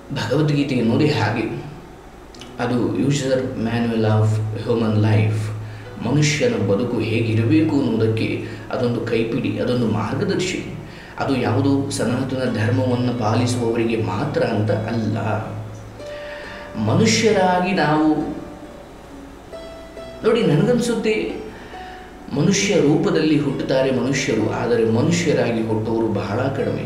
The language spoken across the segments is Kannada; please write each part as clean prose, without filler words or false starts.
ಭಗವದ್ಗೀತೆ ಎನ್ನುವುದೇ ಹಾಗೆ. ಅದು user manual of human life. ಮನುಷ್ಯನ ಬದುಕು ಹೇಗಿರಬೇಕು ಅನ್ನೋದಕ್ಕೆ ಅದೊಂದು ಕೈಪಿಡಿ, ಅದೊಂದು ಮಾರ್ಗದರ್ಶಿ. ಅದು ಯಾವುದು ಸನಾತನ ಧರ್ಮವನ್ನು ಪಾಲಿಸುವವರಿಗೆ ಮಾತ್ರ ಅಂತ ಅಲ್ಲ. ಮನುಷ್ಯರಾಗಿ ನಾವು ನೋಡಿ, ನನಗನ್ಸುತ್ತೆ ಮನುಷ್ಯ ರೂಪದಲ್ಲಿ ಹುಟ್ಟುತ್ತಾರೆ ಮನುಷ್ಯರು, ಆದರೆ ಮನುಷ್ಯರಾಗಿ ಹುಟ್ಟುವವರು ಬಹಳ ಕಡಿಮೆ.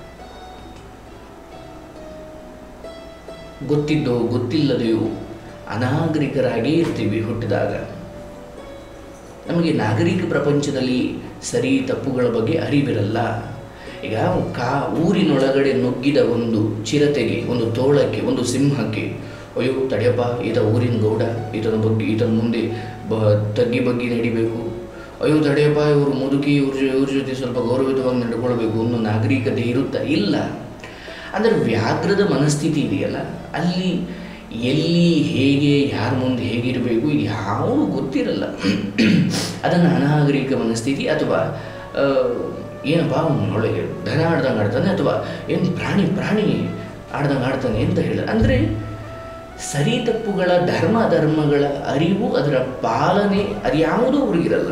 ಗೊತ್ತಿದ್ದೋ ಗೊತ್ತಿಲ್ಲದೆಯೋ ಅನಾಗರಿಕರಾಗೇ ಇರ್ತೀವಿ ಹುಟ್ಟಿದಾಗ. ನಮಗೆ ನಾಗರಿಕ ಪ್ರಪಂಚದಲ್ಲಿ ಸರಿ ತಪ್ಪುಗಳ ಬಗ್ಗೆ ಅರಿವಿರಲ್ಲ. ಈಗ ಊರಿನೊಳಗಡೆ ನುಗ್ಗಿದ ಒಂದು ಚಿರತೆಗೆ, ಒಂದು ತೋಳಕ್ಕೆ, ಒಂದು ಸಿಂಹಕ್ಕೆ, ಅಯ್ಯೋ ತಡೆಯಪ್ಪ, ಈತ ಊರಿನ ಗೌಡ, ಈತನ ಮುಂದೆ ತಗ್ಗಿ ಬಗ್ಗಿ ನಡಿಬೇಕು, ಅಯ್ಯೋ ತಡೆಯಪ್ಪ ಇವರು ಮುದುಕಿ, ಇವ್ರ ಜೊತೆ ಸ್ವಲ್ಪ ಗೌರವಿತವಾಗಿ ನಡ್ಕೊಳ್ಬೇಕು ಅನ್ನೋ ನಾಗರಿಕತೆ ಇರುತ್ತಾ? ಇಲ್ಲ. ಅಂದರೆ ವ್ಯಾಘ್ರದ ಮನಸ್ಥಿತಿ ಇದೆಯಲ್ಲ, ಅಲ್ಲಿ ಎಲ್ಲಿ ಹೇಗೆ ಯಾರ ಮುಂದೆ ಹೇಗಿರಬೇಕು ಇದು ಯಾವುದು ಗೊತ್ತಿರಲ್ಲ. ಅದನ್ನು ಅನಾಗರಿಕ ಮನಸ್ಥಿತಿ, ಅಥವಾ ಏನಪ್ಪ ಒಳ್ಳೆಗೆ ದನ ಆಡ್ದಂಗೆ ಆಡ್ತಾನೆ, ಅಥವಾ ಏನು ಪ್ರಾಣಿ ಆಡ್ದಂಗೆ ಆಡ್ತಾನೆ ಅಂತ ಹೇಳ. ಅಂದರೆ ಸರಿ ತಪ್ಪುಗಳ ಧರ್ಮಗಳ ಅರಿವು, ಅದರ ಪಾಲನೆ ಅದು ಯಾವುದೂ ಅವ್ರಿಗಿರಲ್ಲ.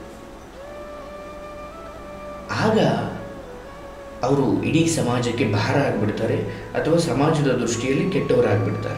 ಆಗ ಅವರು ಇಡೀ ಸಮಾಜಕ್ಕೆ ಭಾರ ಆಗಿಬಿಡ್ತಾರೆ, ಅಥವಾ ಸಮಾಜದ ದೃಷ್ಟಿಯಲ್ಲಿ ಕೆಟ್ಟವರಾಗಿಬಿಡ್ತಾರೆ.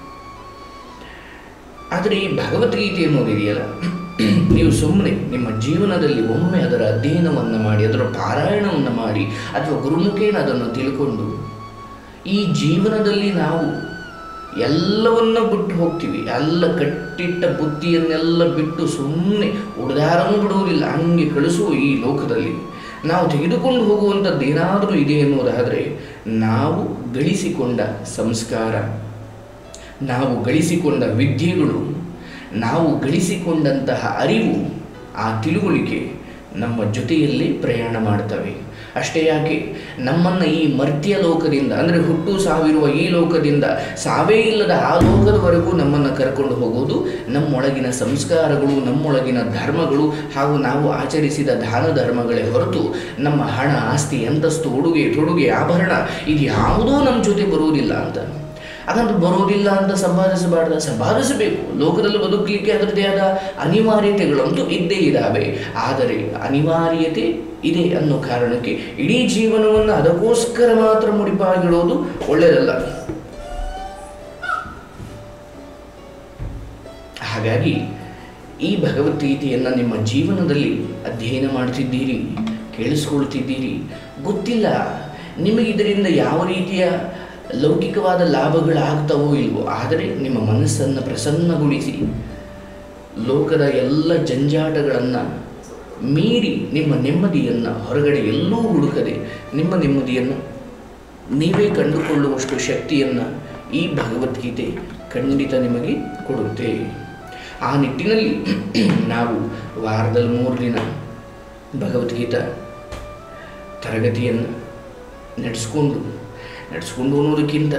ಆದರೆ ಈ ಭಗವದ್ಗೀತೆ ಅನ್ನೋದಿದೆಯಲ್ಲ, ನೀವು ಸುಮ್ಮನೆ ನಿಮ್ಮ ಜೀವನದಲ್ಲಿ ಒಮ್ಮೆ ಅದರ ಅಧ್ಯಯನವನ್ನು ಮಾಡಿ, ಅದರ ಪಾರಾಯಣವನ್ನು ಮಾಡಿ, ಅಥವಾ ಗುರುಮುಖೇನ ಅದನ್ನು ತಿಳ್ಕೊಂಡು, ಈ ಜೀವನದಲ್ಲಿ ನಾವು ಎಲ್ಲವನ್ನ ಬಿಟ್ಟು ಹೋಗ್ತೀವಿ. ಎಲ್ಲ ಕಟ್ಟಿಟ್ಟ ಬುದ್ಧಿಯನ್ನೆಲ್ಲ ಬಿಟ್ಟು ಸುಮ್ಮನೆ ಉಡದಾರನೂ ಬಿಡುವುದಿಲ್ಲ, ಹಂಗೆ ಕಳಿಸುವ ಈ ಲೋಕದಲ್ಲಿ ನಾವು ತೆಗೆದುಕೊಂಡು ಹೋಗುವಂಥದ್ದು ಏನಾದರೂ ಇದೆ ಎನ್ನುವುದಾದರೆ, ನಾವು ಗಳಿಸಿಕೊಂಡ ಸಂಸ್ಕಾರ, ನಾವು ಗಳಿಸಿಕೊಂಡ ವಿದ್ಯೆಗಳು, ನಾವು ಗಳಿಸಿಕೊಂಡಂತಹ ಅರಿವು, ಆ ತಿಳುವಳಿಕೆ ನಮ್ಮ ಜೊತೆಯಲ್ಲಿ ಪ್ರಯಾಣ ಮಾಡ್ತವೆ. ಅಷ್ಟೇ ಯಾಕೆ, ನಮ್ಮನ್ನು ಈ ಮರ್ತ್ಯ ಲೋಕದಿಂದ, ಅಂದರೆ ಹುಟ್ಟು ಸಾವಿರುವ ಈ ಲೋಕದಿಂದ ಸಾವೇ ಇಲ್ಲದ ಆ ಲೋಕದವರೆಗೂ ನಮ್ಮನ್ನು ಕರ್ಕೊಂಡು ಹೋಗೋದು ನಮ್ಮೊಳಗಿನ ಸಂಸ್ಕಾರಗಳು, ನಮ್ಮೊಳಗಿನ ಧರ್ಮಗಳು, ಹಾಗೂ ನಾವು ಆಚರಿಸಿದ ದಾನ ಧರ್ಮಗಳೇ ಹೊರತು ನಮ್ಮ ಹಣ, ಆಸ್ತಿ, ಅಂತಸ್ತು, ಉಡುಗೆ ತೊಡುಗೆ, ಆಭರಣ ಇದು ಯಾವುದೂ ನಮ್ಮ ಜೊತೆ ಬರುವುದಿಲ್ಲ ಅಂತ. ಹಾಗಂತ ಬರೋದಿಲ್ಲ ಅಂತ ಸಂಪಾದಿಸಬೇಕು. ಲೋಕದಲ್ಲಿ ಬದುಕಲಿಕ್ಕೆ ಅದರದೇ ಆದ ಅನಿವಾರ್ಯತೆಗಳಂತೂ ಇದ್ದೇ ಇದ್ದಾವೆ. ಆದರೆ ಅನಿವಾರ್ಯತೆ ಇದೆ ಅನ್ನೋ ಕಾರಣಕ್ಕೆ ಇಡೀ ಜೀವನವನ್ನು ಅದಕ್ಕೋಸ್ಕರ ಮಾತ್ರ ಮುಡಿಪಾಗಿಡೋದು ಒಳ್ಳೆಯದಲ್ಲ. ಹಾಗಾಗಿ ಈ ಭಗವದ್ಗೀತೆಯನ್ನು ನಿಮ್ಮ ಜೀವನದಲ್ಲಿ ಅಧ್ಯಯನ ಮಾಡ್ತಿದ್ದೀರಿ, ಕೇಳಿಸ್ಕೊಳ್ತಿದ್ದೀರಿ, ಗೊತ್ತಿಲ್ಲ ನಿಮಗೆ ಇದರಿಂದ ಯಾವ ರೀತಿಯ ಲೌಕಿಕವಾದ ಲಾಭಗಳಾಗ್ತವೋ ಇಲ್ವೋ, ಆದರೆ ನಿಮ್ಮ ಮನಸ್ಸನ್ನು ಪ್ರಸನ್ನಗೊಳಿಸಿ ಲೋಕದ ಎಲ್ಲ ಜಂಜಾಟಗಳನ್ನು ಮೀರಿ ನಿಮ್ಮ ನೆಮ್ಮದಿಯನ್ನು ಹೊರಗಡೆ ಎಲ್ಲೂ ಹುಡುಕದೆ ನಿಮ್ಮ ನೆಮ್ಮದಿಯನ್ನು ನೀವೇ ಕಂಡುಕೊಳ್ಳುವಷ್ಟು ಶಕ್ತಿಯನ್ನು ಈ ಭಗವದ್ಗೀತೆ ಖಂಡಿತ ನಿಮಗೆ ಕೊಡುತ್ತೆ. ಆ ನಿಟ್ಟಿನಲ್ಲಿ ನಾವು ವಾರದಲ್ಲಿ 3 ದಿನ ಭಗವದ್ಗೀತಾ ತರಗತಿಯನ್ನು ನಡೆಸ್ಕೊಂಡು ಅನ್ನೋದಕ್ಕಿಂತ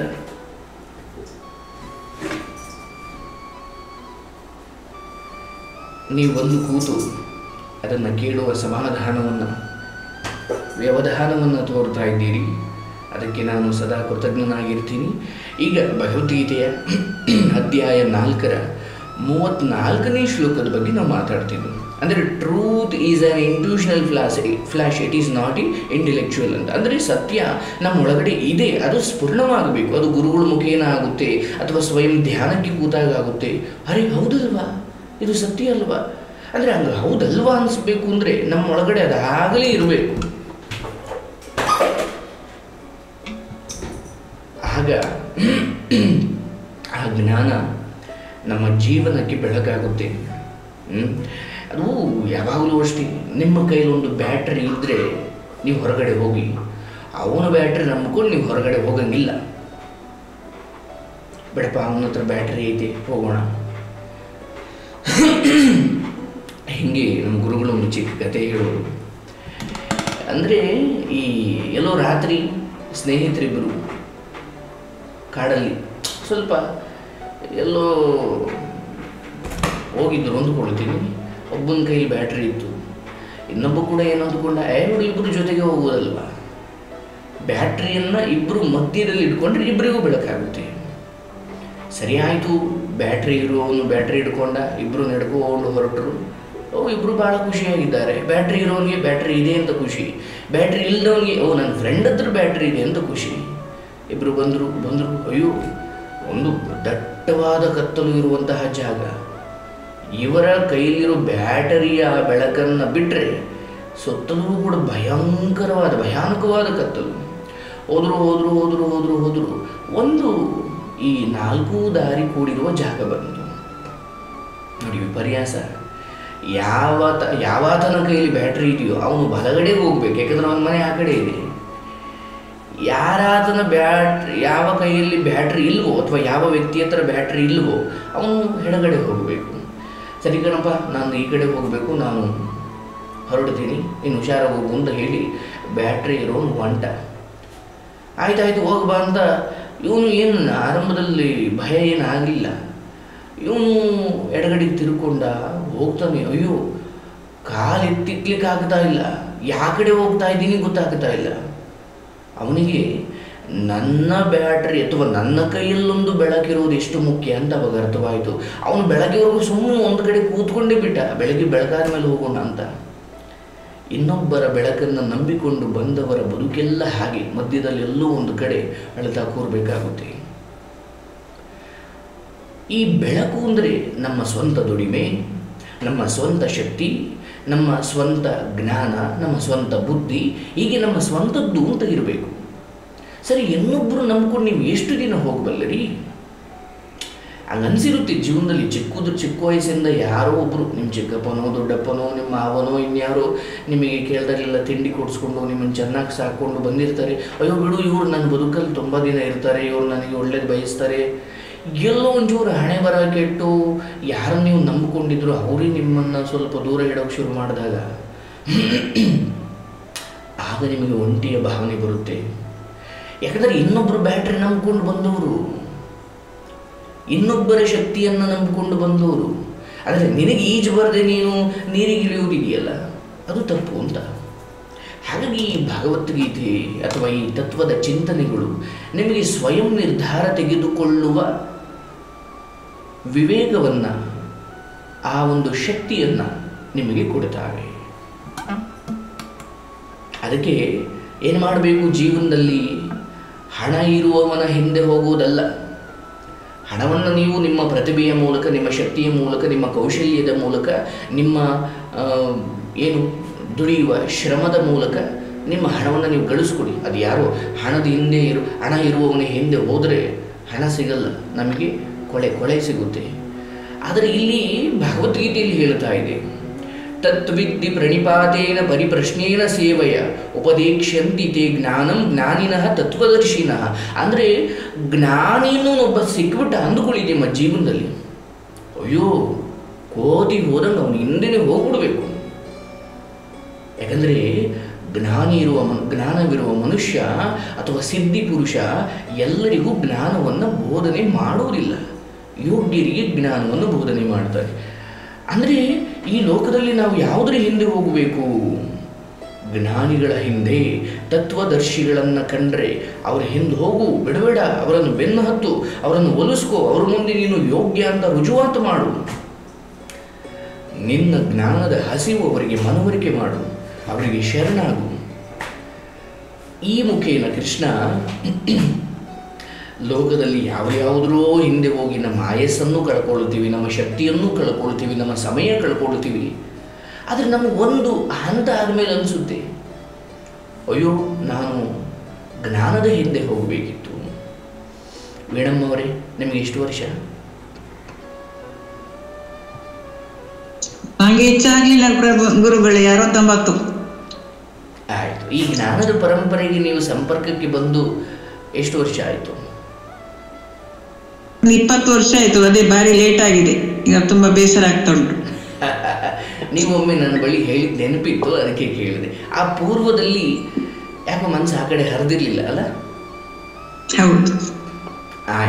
ನೀವು ಒಂದು ಕೂತು ಅದನ್ನು ಕೇಳುವ ಸಮಾಧಾನವನ್ನು, ವ್ಯವಧಾನವನ್ನು ತೋರ್ತಾ ಇದ್ದೀರಿ. ಅದಕ್ಕೆ ನಾನು ಸದಾ ಕೃತಜ್ಞನಾಗಿರ್ತೀನಿ. ಈಗ ಭಗವದ್ಗೀತೆಯ ಅಧ್ಯಾಯ 4ರ 34ನೇ ಶ್ಲೋಕದ ಬಗ್ಗೆ ನಾವು ಮಾತಾಡ್ತಿದ್ವಿ. ಅಂದರೆ truth is an intuitional flash, it is not intellectual ಅಂತ. ಅಂದರೆ ಸತ್ಯ ನಮ್ಮ ಒಳಗಡೆ ಇದೆ, ಅದು ಸ್ಫುರಣವಾಗಬೇಕು. ಅದು ಗುರುಗಳ ಮುಖೇನ ಆಗುತ್ತೆ, ಅಥವಾ ಸ್ವಯಂ ಧ್ಯಾನಕ್ಕೆ ಕೂತಾಗ ಆಗುತ್ತೆ. ಅರೆ ಹೌದಲ್ವಾ, ಇದು ಸತ್ಯ ಅಲ್ವಾ, ಅಂದರೆ ಹಂಗೆ ಹೌದಲ್ವಾ ಅನಿಸ್ಬೇಕು ಅಂದರೆ ನಮ್ಮ ಒಳಗಡೆ ಅದಾಗಲೇ ಇರಬೇಕು. ಆಗ ಆ ಜ್ಞಾನ ನಮ್ಮ ಜೀವನಕ್ಕೆ ಬೆಳಕಾಗುತ್ತೆ. ಅದು ಯಾವಾಗಲೂ ಅಷ್ಟೇ, ನಿಮ್ಮ ಕೈಲಿ ಒಂದು ಬ್ಯಾಟ್ರಿ ಇದ್ದರೆ ನೀವು ಹೊರಗಡೆ ಹೋಗಿ, ಅವನ ಬ್ಯಾಟ್ರಿ ನಂಬ್ಕೊಂಡು ನೀವು ಹೊರಗಡೆ ಹೋಗಂಗಿಲ್ಲ. ಬೇಡಪ್ಪ ಅವನ ಹತ್ರ ಬ್ಯಾಟ್ರಿ ಐತೆ ಹೋಗೋಣ. ಹೀಗೆ ನಮ್ಮ ಗುರುಗಳು ಒಂದು ಚಿಕ್ಕ ಕತೆ ಹೇಳೋರು. ಅಂದರೆ ಈ ಎಲ್ಲೋ ರಾತ್ರಿ ಸ್ನೇಹಿತರಿಬ್ಬರು ಕಾಡಲ್ಲಿ ಸ್ವಲ್ಪ ಎಲ್ಲೋ ಹೋಗಿದ್ದರು ಅಂದುಕೊಳ್ತೀನಿ. ಒಬ್ಬನ ಕೈಲಿ ಬ್ಯಾಟ್ರಿ ಇತ್ತು, ಇನ್ನೊಬ್ಬ ಕೂಡ ಏನು ಅಂದುಕೊಂಡ, ನೋಡಿ ಇಬ್ಬರು ಜೊತೆಗೆ ಹೋಗೋದಲ್ವ, ಬ್ಯಾಟ್ರಿಯನ್ನು ಇಬ್ಬರು ಮಧ್ಯದಲ್ಲಿ ಇಟ್ಕೊಂಡ್ರೆ ಇಬ್ಬರಿಗೂ ಬೆಳಕಾಗುತ್ತೆ. ಸರಿ ಆಯಿತು, ಬ್ಯಾಟ್ರಿ ಇರೋನು ಬ್ಯಾಟ್ರಿ ಹಿಡ್ಕೊಂಡ, ಇಬ್ಬರು ನಡ್ಕೊಂಡು ಹೊರಟರು. ಇಬ್ಬರು ಭಾಳ ಖುಷಿಯಾಗಿದ್ದಾರೆ. ಬ್ಯಾಟ್ರಿ ಇರೋನಿಗೆ ಬ್ಯಾಟ್ರಿ ಇದೆ ಅಂತ ಖುಷಿ, ಬ್ಯಾಟ್ರಿ ಇಲ್ಲದವನಿಗೆ ನನ್ನ ಫ್ರೆಂಡ್ ಹತ್ರ ಬ್ಯಾಟ್ರಿ ಇದೆ ಅಂತ ಖುಷಿ. ಇಬ್ಬರು ಬಂದರು. ಅಯ್ಯೋ, ಒಂದು ದಟ್ಟವಾದ ಕತ್ತಲು ಇರುವಂತಹ ಜಾಗ. ಇವರ ಕೈಲಿರೋ ಬ್ಯಾಟರಿಯ ಬೆಳಕನ್ನು ಬಿಟ್ಟರೆ ಸುತ್ತಲೂ ಕೂಡ ಭಯಾನಕವಾದ ಕತ್ತಲು. ಹೋದರು. ಒಂದು ಈ 4 ದಾರಿ ಕೂಡಿರುವ ಜಾಗ ಬಂತು. ನೋಡಿ ವಿಪರ್ಯಾಸ. ಯಾವಾತನ ಕೈಯಲ್ಲಿ ಬ್ಯಾಟ್ರಿ ಇದೆಯೋ ಅವನು ಬಲಗಡೆ ಹೋಗ್ಬೇಕು, ಯಾಕಂದ್ರೆ ಅವನ ಮನೆ ಆ ಕಡೆ ಇದೆ. ಯಾರಾತನ ಯಾವ ಕೈಯಲ್ಲಿ ಬ್ಯಾಟ್ರಿ ಇಲ್ವೋ ಅಥವಾ ಯಾವ ವ್ಯಕ್ತಿ ಹತ್ರ ಬ್ಯಾಟ್ರಿ ಇಲ್ವೋ ಅವನು ಎಡಗಡೆ ಹೋಗಬೇಕು. ಸರಿ ಕಣಪ್ಪ, ನಾನು ಈ ಕಡೆ ಹೋಗಬೇಕು, ನಾನು ಹೊರಡ್ತೀನಿ, ನೀನು ಹುಷಾರಾಗಿ ಹೋಗು ಅಂತ ಹೇಳಿ ಬ್ಯಾಟ್ರಿ ಇರೋನು ಹೊಂಟ. ಆಯ್ತಾಯ್ತು ಹೋಗ್ಬಾ ಅಂತ ಇವನು ಏನು ಆರಂಭದಲ್ಲಿ ಭಯ ಏನಾಗಲಿಲ್ಲ. ಇವನು ಎಡಗಡೆಗೆ ತಿರ್ಕೊಂಡ ಹೋಗ್ತಾನೆ. ಅಯ್ಯೋ, ಕಾಲು ಎತ್ತಿಕ್ಲಿಕ್ಕೆ ಆಗ್ತಾ ಇಲ್ಲ, ಯಾವ ಕಡೆ ಹೋಗ್ತಾ ಇದ್ದೀನಿ ಗೊತ್ತಾಗ್ತಾ ಇಲ್ಲ. ಅವನಿಗೆ ನನ್ನ ಬ್ಯಾಟ್ರಿ ಅಥವಾ ನನ್ನ ಕೈಯಲ್ಲೊಂದು ಬೆಳಕಿರೋದು ಎಷ್ಟು ಮುಖ್ಯ ಅಂತ ಅವಾಗ ಅರ್ಥವಾಯಿತು. ಅವನು ಬೆಳಗ್ಗೆವರೆಗೂ ಸುಮ್ಮನೆ ಒಂದು ಕಡೆ ಕೂತ್ಕೊಂಡೇ ಬಿಟ್ಟ, ಬೆಳಗ್ಗೆ ಬೆಳಗಾದ ಮೇಲೆ ಹೋಗೋಣ ಅಂತ. ಇನ್ನೊಬ್ಬರ ಬೆಳಕನ್ನು ನಂಬಿಕೊಂಡು ಬಂದವರ ಬದುಕೆಲ್ಲ ಹಾಗೆ ಮಧ್ಯದಲ್ಲಿ ಎಲ್ಲೋ ಒಂದು ಕಡೆ ಅಳ್ತಾ ಕೂರಬೇಕಾಗುತ್ತೆ. ಈ ಬೆಳಕು ಅಂದರೆ ನಮ್ಮ ಸ್ವಂತ ದುಡಿಮೆ, ನಮ್ಮ ಸ್ವಂತ ಶಕ್ತಿ, ನಮ್ಮ ಸ್ವಂತ ಜ್ಞಾನ, ನಮ್ಮ ಸ್ವಂತ ಬುದ್ಧಿ, ಹೀಗೆ ನಮ್ಮ ಸ್ವಂತದ್ದು ಅಂತ ಇರಬೇಕು. ಸರಿ, ಇನ್ನೊಬ್ಬರು ನಂಬ್ಕೊಂಡು ನೀವು ಎಷ್ಟು ದಿನ ಹೋಗಬಲ್ಲರಿ? ಹಂಗನ್ಸಿರುತ್ತೆ ಜೀವನದಲ್ಲಿ. ಚಿಕ್ಕ ವಯಸ್ಸಿಂದ ಯಾರೋ ಒಬ್ಬರು, ನಿಮ್ಮ ಚಿಕ್ಕಪ್ಪನೋ ದೊಡ್ಡಪ್ಪನೋ ನಿಮ್ಮ ಮಾವನೋ ಇನ್ಯಾರೋ ನಿಮಗೆ ಕೇಳ್ದಾಗೆಲ್ಲ ತಿಂಡಿ ಕೊಡಿಸ್ಕೊಂಡು ನಿಮ್ಮನ್ನು ಚೆನ್ನಾಗಿ ಸಾಕೊಂಡು ಬಂದಿರ್ತಾರೆ. ಅಯ್ಯೋ ಬಿಡು, ಇವ್ರು ನನ್ನ ಬದುಕಲ್ಲಿ ತುಂಬ ದಿನ ಇರ್ತಾರೆ, ಇವ್ರು ನನಗೆ ಒಳ್ಳೇದು ಬಯಸ್ತಾರೆ. ಎಲ್ಲೋ ಒಂಚೂರು ಹಣೆ ಬರ ಕೆಟ್ಟು ಯಾರನ್ನು ನೀವು ನಂಬಿಕೊಂಡಿದ್ರು ಅವರೇ ನಿಮ್ಮನ್ನು ಸ್ವಲ್ಪ ದೂರ ಇಡೋಕ್ಕೆ ಶುರು ಮಾಡಿದಾಗ ಆಗ ನಿಮಗೆ ಒಂಟಿಯ ಭಾವನೆ ಬರುತ್ತೆ. ಯಾಕಂದರೆ ಇನ್ನೊಬ್ಬರು ಬ್ಯಾಟ್ರಿ ನಂಬಿಕೊಂಡು ಬಂದವರು, ಇನ್ನೊಬ್ಬರ ಶಕ್ತಿಯನ್ನು ನಂಬಿಕೊಂಡು ಬಂದವರು. ಆದರೆ ನಿನಗೆ ಈಜು ಬರದೆ ನೀನು ನೀರಿಗೆ ಇಳಿಯುವುದಿದೆಯಲ್ಲ, ಅದು ತಪ್ಪು ಅಂತ. ಹಾಗಾಗಿ ಈ ಭಗವದ್ಗೀತೆ ಅಥವಾ ಈ ತತ್ವದ ಚಿಂತನೆಗಳು ನಿಮಗೆ ಸ್ವಯಂ ನಿರ್ಧಾರ ತೆಗೆದುಕೊಳ್ಳುವ ವಿವೇಕವನ್ನು, ಆ ಒಂದು ಶಕ್ತಿಯನ್ನು ನಿಮಗೆ ಕೊಡ್ತಾವೆ. ಅದಕ್ಕೆ ಏನು ಮಾಡಬೇಕು ಜೀವನದಲ್ಲಿ? ಹಣ ಇರುವವನ ಹಿಂದೆ ಹೋಗುವುದಲ್ಲ. ಹಣವನ್ನು ನೀವು ನಿಮ್ಮ ಪ್ರತಿಭೆಯ ಮೂಲಕ, ನಿಮ್ಮ ಶಕ್ತಿಯ ಮೂಲಕ, ನಿಮ್ಮ ಕೌಶಲ್ಯದ ಮೂಲಕ, ನಿಮ್ಮ ಏನು ದುಡಿಯುವ ಶ್ರಮದ ಮೂಲಕ ನಿಮ್ಮ ಹಣವನ್ನು ನೀವು ಗಳಿಸ್ಕೊಡಿ. ಅದು ಯಾರೋ ಹಣ ಇರುವವನ ಹಿಂದೆ ಹೋದರೆ ಹಣ ಸಿಗಲ್ಲ, ನಮಗೆ ಕೊಳೆ ಸಿಗುತ್ತೆ. ಆದರೆ ಇಲ್ಲಿ ಭಗವದ್ಗೀತೆಯಲ್ಲಿ ಹೇಳ್ತಾ ಇದೆ, ತತ್ವಿದ್ದಿ ಪ್ರಣಿಪಾತೇನ ಪರಿಪ್ರಶ್ನೇನ ಸೇವೆಯ ಉಪದೇಕ್ಷ್ಯಂತಿ ತೇ ಜ್ಞಾನಂ ಜ್ಞಾನಿನಃ ತತ್ವದರ್ಶಿನಃ. ಅಂದರೆ ಜ್ಞಾನಿನೊಬ್ಬ ಸಿಕ್ಬಿಟ್ಟ ಅಂದುಕೊಳ್ಳಿ ನಿಮ್ಮ ಜೀವನದಲ್ಲಿ, ಅಯ್ಯೋ ಕೋತಿ ಹೋದಂಗೆ ಅವನು ಹಿಂದೆನೇ ಹೋಗ್ಬಿಡ್ಬೇಕು. ಯಾಕಂದರೆ ಜ್ಞಾನವಿರುವ ಮನುಷ್ಯ ಅಥವಾ ಸಿದ್ಧಿ ಪುರುಷ ಎಲ್ಲರಿಗೂ ಜ್ಞಾನವನ್ನು ಬೋಧನೆ ಮಾಡುವುದಿಲ್ಲ, ಯೋಗ್ಯರಿಗೆ ಜ್ಞಾನವನ್ನು ಬೋಧನೆ ಮಾಡ್ತಾರೆ. ಅಂದರೆ ಈ ಲೋಕದಲ್ಲಿ ನಾವು ಯಾವುದರ ಹಿಂದೆ ಹೋಗಬೇಕು? ಜ್ಞಾನಿಗಳ ಹಿಂದೆ. ತತ್ವದರ್ಶಿಗಳನ್ನು ಕಂಡ್ರೆ ಅವರ ಹಿಂದೆ ಹೋಗು, ಬಿಡಬೇಡ, ಅವರನ್ನು ಬೆನ್ನು ಹತ್ತು, ಅವರನ್ನು ಒಲಿಸ್ಕೋ, ಅವರ ಮುಂದೆ ನೀನು ಯೋಗ್ಯ ಅಂತ ರುಜುವಾತು ಮಾಡು. ನಿನ್ನ ಜ್ಞಾನದ ಹಸಿವು ಅವರಿಗೆ ಮನವರಿಕೆ ಮಾಡು, ಅವರಿಗೆ ಶರಣಾಗು. ಈ ಮುಖೇನ ಕೃಷ್ಣ ಲೋಕದಲ್ಲಿ ಯಾವುದ್ರೋ ಹಿಂದೆ ಹೋಗಿ ನಮ್ಮ ಆಯಸ್ಸನ್ನು ಕಳ್ಕೊಳ್ತೀವಿ, ನಮ್ಮ ಶಕ್ತಿಯನ್ನು ಕಳ್ಕೊಳ್ತೀವಿ, ನಮ್ಮ ಸಮಯ ಕಳ್ಕೊಳ್ತೀವಿ. ಆದರೆ ನಮಗೊಂದು ಹಂತ ಆದಮೇಲೆ ಅನಿಸುತ್ತೆ, ಅಯ್ಯೋ ನಾನು ಜ್ಞಾನದ ಹಿಂದೆ ಹೋಗಬೇಕಿತ್ತು. ವೀಣಮ್ಮವರೇ, ನಿಮಗೆ ಎಷ್ಟು ವರ್ಷ? ನನಗೆ ಹೆಚ್ಚಾಗಲಿಲ್ಲ ಗುರುಗಳೇ, 69. ಆಯಿತು. ಈ ಜ್ಞಾನದ ಪರಂಪರೆಗೆ ನೀವು ಸಂಪರ್ಕಕ್ಕೆ ಬಂದು ಎಷ್ಟು ವರ್ಷ ಆಯಿತು? 20 ವರ್ಷ ಆಯಿತು. ಅದೇ ಭಾರಿ ಲೇಟ್ ಆಗಿದೆ, ಈಗ ತುಂಬಾ ಬೇಸರ ಆಗ್ತಾ ಉಂಟು. ನೀವೊಮ್ಮೆ ನನ್ನ ಬಳಿ ಹೇಳಿದ ನೆನಪಿತ್ತು, ಅದಕ್ಕೆ ಕೇಳಿದೆ. ಆ ಪೂರ್ವದಲ್ಲಿ ಯಾಕೋ ಮನಸ್ಸು ಆ ಕಡೆ ಹರಿದಿರ್ಲಿಲ್ಲ ಅಲ್ಲ? ಹೌದು. ಆಯಿತು.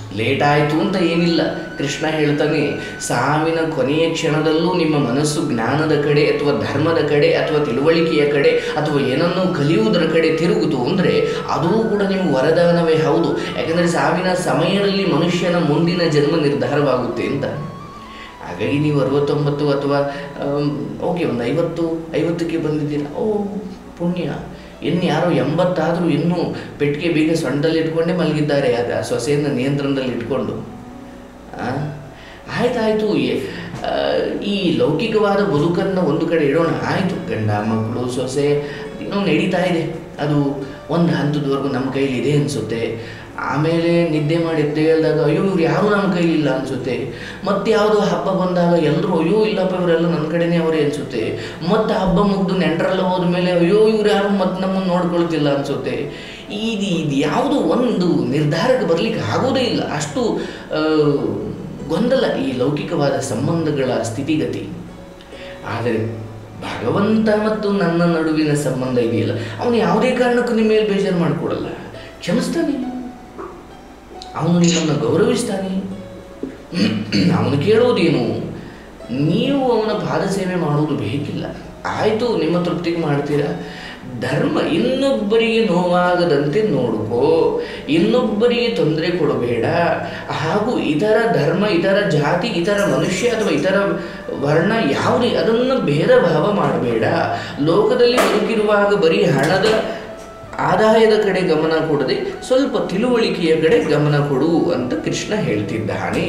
ಲೇಟ್ ಆಯಿತು ಅಂತ ಏನಿಲ್ಲ. ಕೃಷ್ಣ ಹೇಳ್ತಾನೆ, ಸಾವಿನ ಕೊನೆಯ ಕ್ಷಣದಲ್ಲೂ ನಿಮ್ಮ ಮನಸ್ಸು ಜ್ಞಾನದ ಕಡೆ ಅಥವಾ ಧರ್ಮದ ಕಡೆ ಅಥವಾ ತಿಳುವಳಿಕೆಯ ಕಡೆ ಅಥವಾ ಏನನ್ನೂ ಕಲಿಯುವುದರ ಕಡೆ ತಿರುಗುತು ಅಂದರೆ ಅದೂ ಕೂಡ ನಿಮಗೆ ವರದಾನವೇ ಹೌದು. ಯಾಕಂದರೆ ಸಾವಿನ ಸಮಯದಲ್ಲಿ ಮನುಷ್ಯನ ಮುಂದಿನ ಜನ್ಮ ನಿರ್ಧಾರವಾಗುತ್ತೆ ಅಂತ. ಹಾಗಾಗಿ ನೀವು 69 ಅಥವಾ ಓಕೆ ಒಂದು 50ಕ್ಕೆ ಬಂದಿದ್ದೀರ, ಓ ಪುಣ್ಯ. ಇನ್ನು ಯಾರೋ 80 ಆದರೂ ಇನ್ನೂ ಪೆಟ್ಟಿಗೆ ಬೇಗ ಸೊಂಟದಲ್ಲಿ ಇಟ್ಕೊಂಡೇ ಮಲಗಿದ್ದಾರೆ, ಆಗ ಸೊಸೆಯನ್ನು ನಿಯಂತ್ರಣದಲ್ಲಿ ಇಟ್ಕೊಂಡು. ಆಯ್ತಾಯಿತು, ಈ ಲೌಕಿಕವಾದ ಬದುಕನ್ನು ಒಂದು ಕಡೆ ಇಡೋಣ, ಆಯಿತು, ಗಂಡ ಮಕ್ಕಳು ಸೊಸೆ ಇನ್ನೂ ನಡೀತಾ ಇದೆ, ಅದು ಒಂದು ಹಂತದವರೆಗೂ ನಮ್ಮ ಕೈಲಿದೆ ಅನಿಸುತ್ತೆ. ಆಮೇಲೆ ನಿದ್ದೆ ಮಾಡಿ ಹೇಳಿದಾಗ ಅಯ್ಯೋ ಇವ್ರು ಯಾರೂ ನಮ್ಮ ಕೈಲಿಲ್ಲ ಅನಿಸುತ್ತೆ. ಮತ್ತು ಯಾವುದೋ ಹಬ್ಬ ಬಂದಾಗ ಎಲ್ಲರೂ ಅಯ್ಯೋ ಇಲ್ಲಪ್ಪ ಇವರೆಲ್ಲ ನನ್ನ ಕಡೆನೇ ಅವರೇ ಅನಿಸುತ್ತೆ. ಮತ್ತು ಹಬ್ಬ ಮುಗಿದು ನೆಂಟರೆಲ್ಲ ಹೋದ್ಮೇಲೆ ಅಯ್ಯೋ ಇವ್ರು ಯಾರು ಮತ್ತು ನಮ್ಮನ್ನು ನೋಡ್ಕೊಳ್ತಿಲ್ಲ ಅನಿಸುತ್ತೆ. ಇದು ಯಾವುದೋ ಒಂದು ನಿರ್ಧಾರಕ್ಕೆ ಬರಲಿಕ್ಕೆ ಆಗೋದೇ ಇಲ್ಲ, ಅಷ್ಟು ಗೊಂದಲ ಈ ಲೌಕಿಕವಾದ ಸಂಬಂಧಗಳ ಸ್ಥಿತಿಗತಿ. ಆದರೆ ಭಗವಂತ ಮತ್ತು ನನ್ನ ನಡುವಿನ ಸಂಬಂಧ ಇದೆಯಲ್ಲ, ಅವನು ಯಾವುದೇ ಕಾರಣಕ್ಕೂ ನಿಮ್ಮ ಮೇಲೆ ಬೇಜಾರು ಮಾಡಿಕೊಡಲ್ಲ, ಕ್ಷಮಿಸ್ತಾನೆ, ಅವನು ನಿಮ್ಮನ್ನು ಗೌರವಿಸ್ತಾನೆ. ಅವನು ಕೇಳೋದೇನು, ನೀವು ಅವನ ಪಾದ ಸೇವೆ ಮಾಡುವುದು ಬೇಕಿಲ್ಲ, ಆಯಿತು ನಿಮ್ಮ ತೃಪ್ತಿಗೆ ಮಾಡ್ತೀರಾ. ಧರ್ಮ ಇನ್ನೊಬ್ಬರಿಗೆ ನೋವಾಗದಂತೆ ನೋಡ್ಕೋ, ಇನ್ನೊಬ್ಬರಿಗೆ ತೊಂದರೆ ಕೊಡಬೇಡ, ಹಾಗೂ ಇತರ ಧರ್ಮ, ಇತರ ಜಾತಿ, ಇತರ ಮನುಷ್ಯ ಅಥವಾ ಇತರ ವರ್ಣ ಯಾವುದೇ ಅದನ್ನು ಭೇದ ಭಾವ ಮಾಡಬೇಡ. ಲೋಕದಲ್ಲಿ ಬದುಕಿರುವಾಗ ಬರೀ ಹಣದ ಆದಾಯದ ಕಡೆ ಗಮನ ಕೊಡದೆ ಸ್ವಲ್ಪ ತಿಳುವಳಿಕೆಯ ಕಡೆ ಗಮನ ಕೊಡು ಅಂತ ಕೃಷ್ಣ ಹೇಳ್ತಿದ್ದಾನೆ.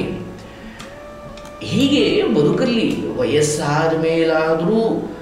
ಹೀಗೆ ಬದುಕಲ್ಲಿ ವಯಸ್ಸಾದ ಮೇಲಾದರೂ,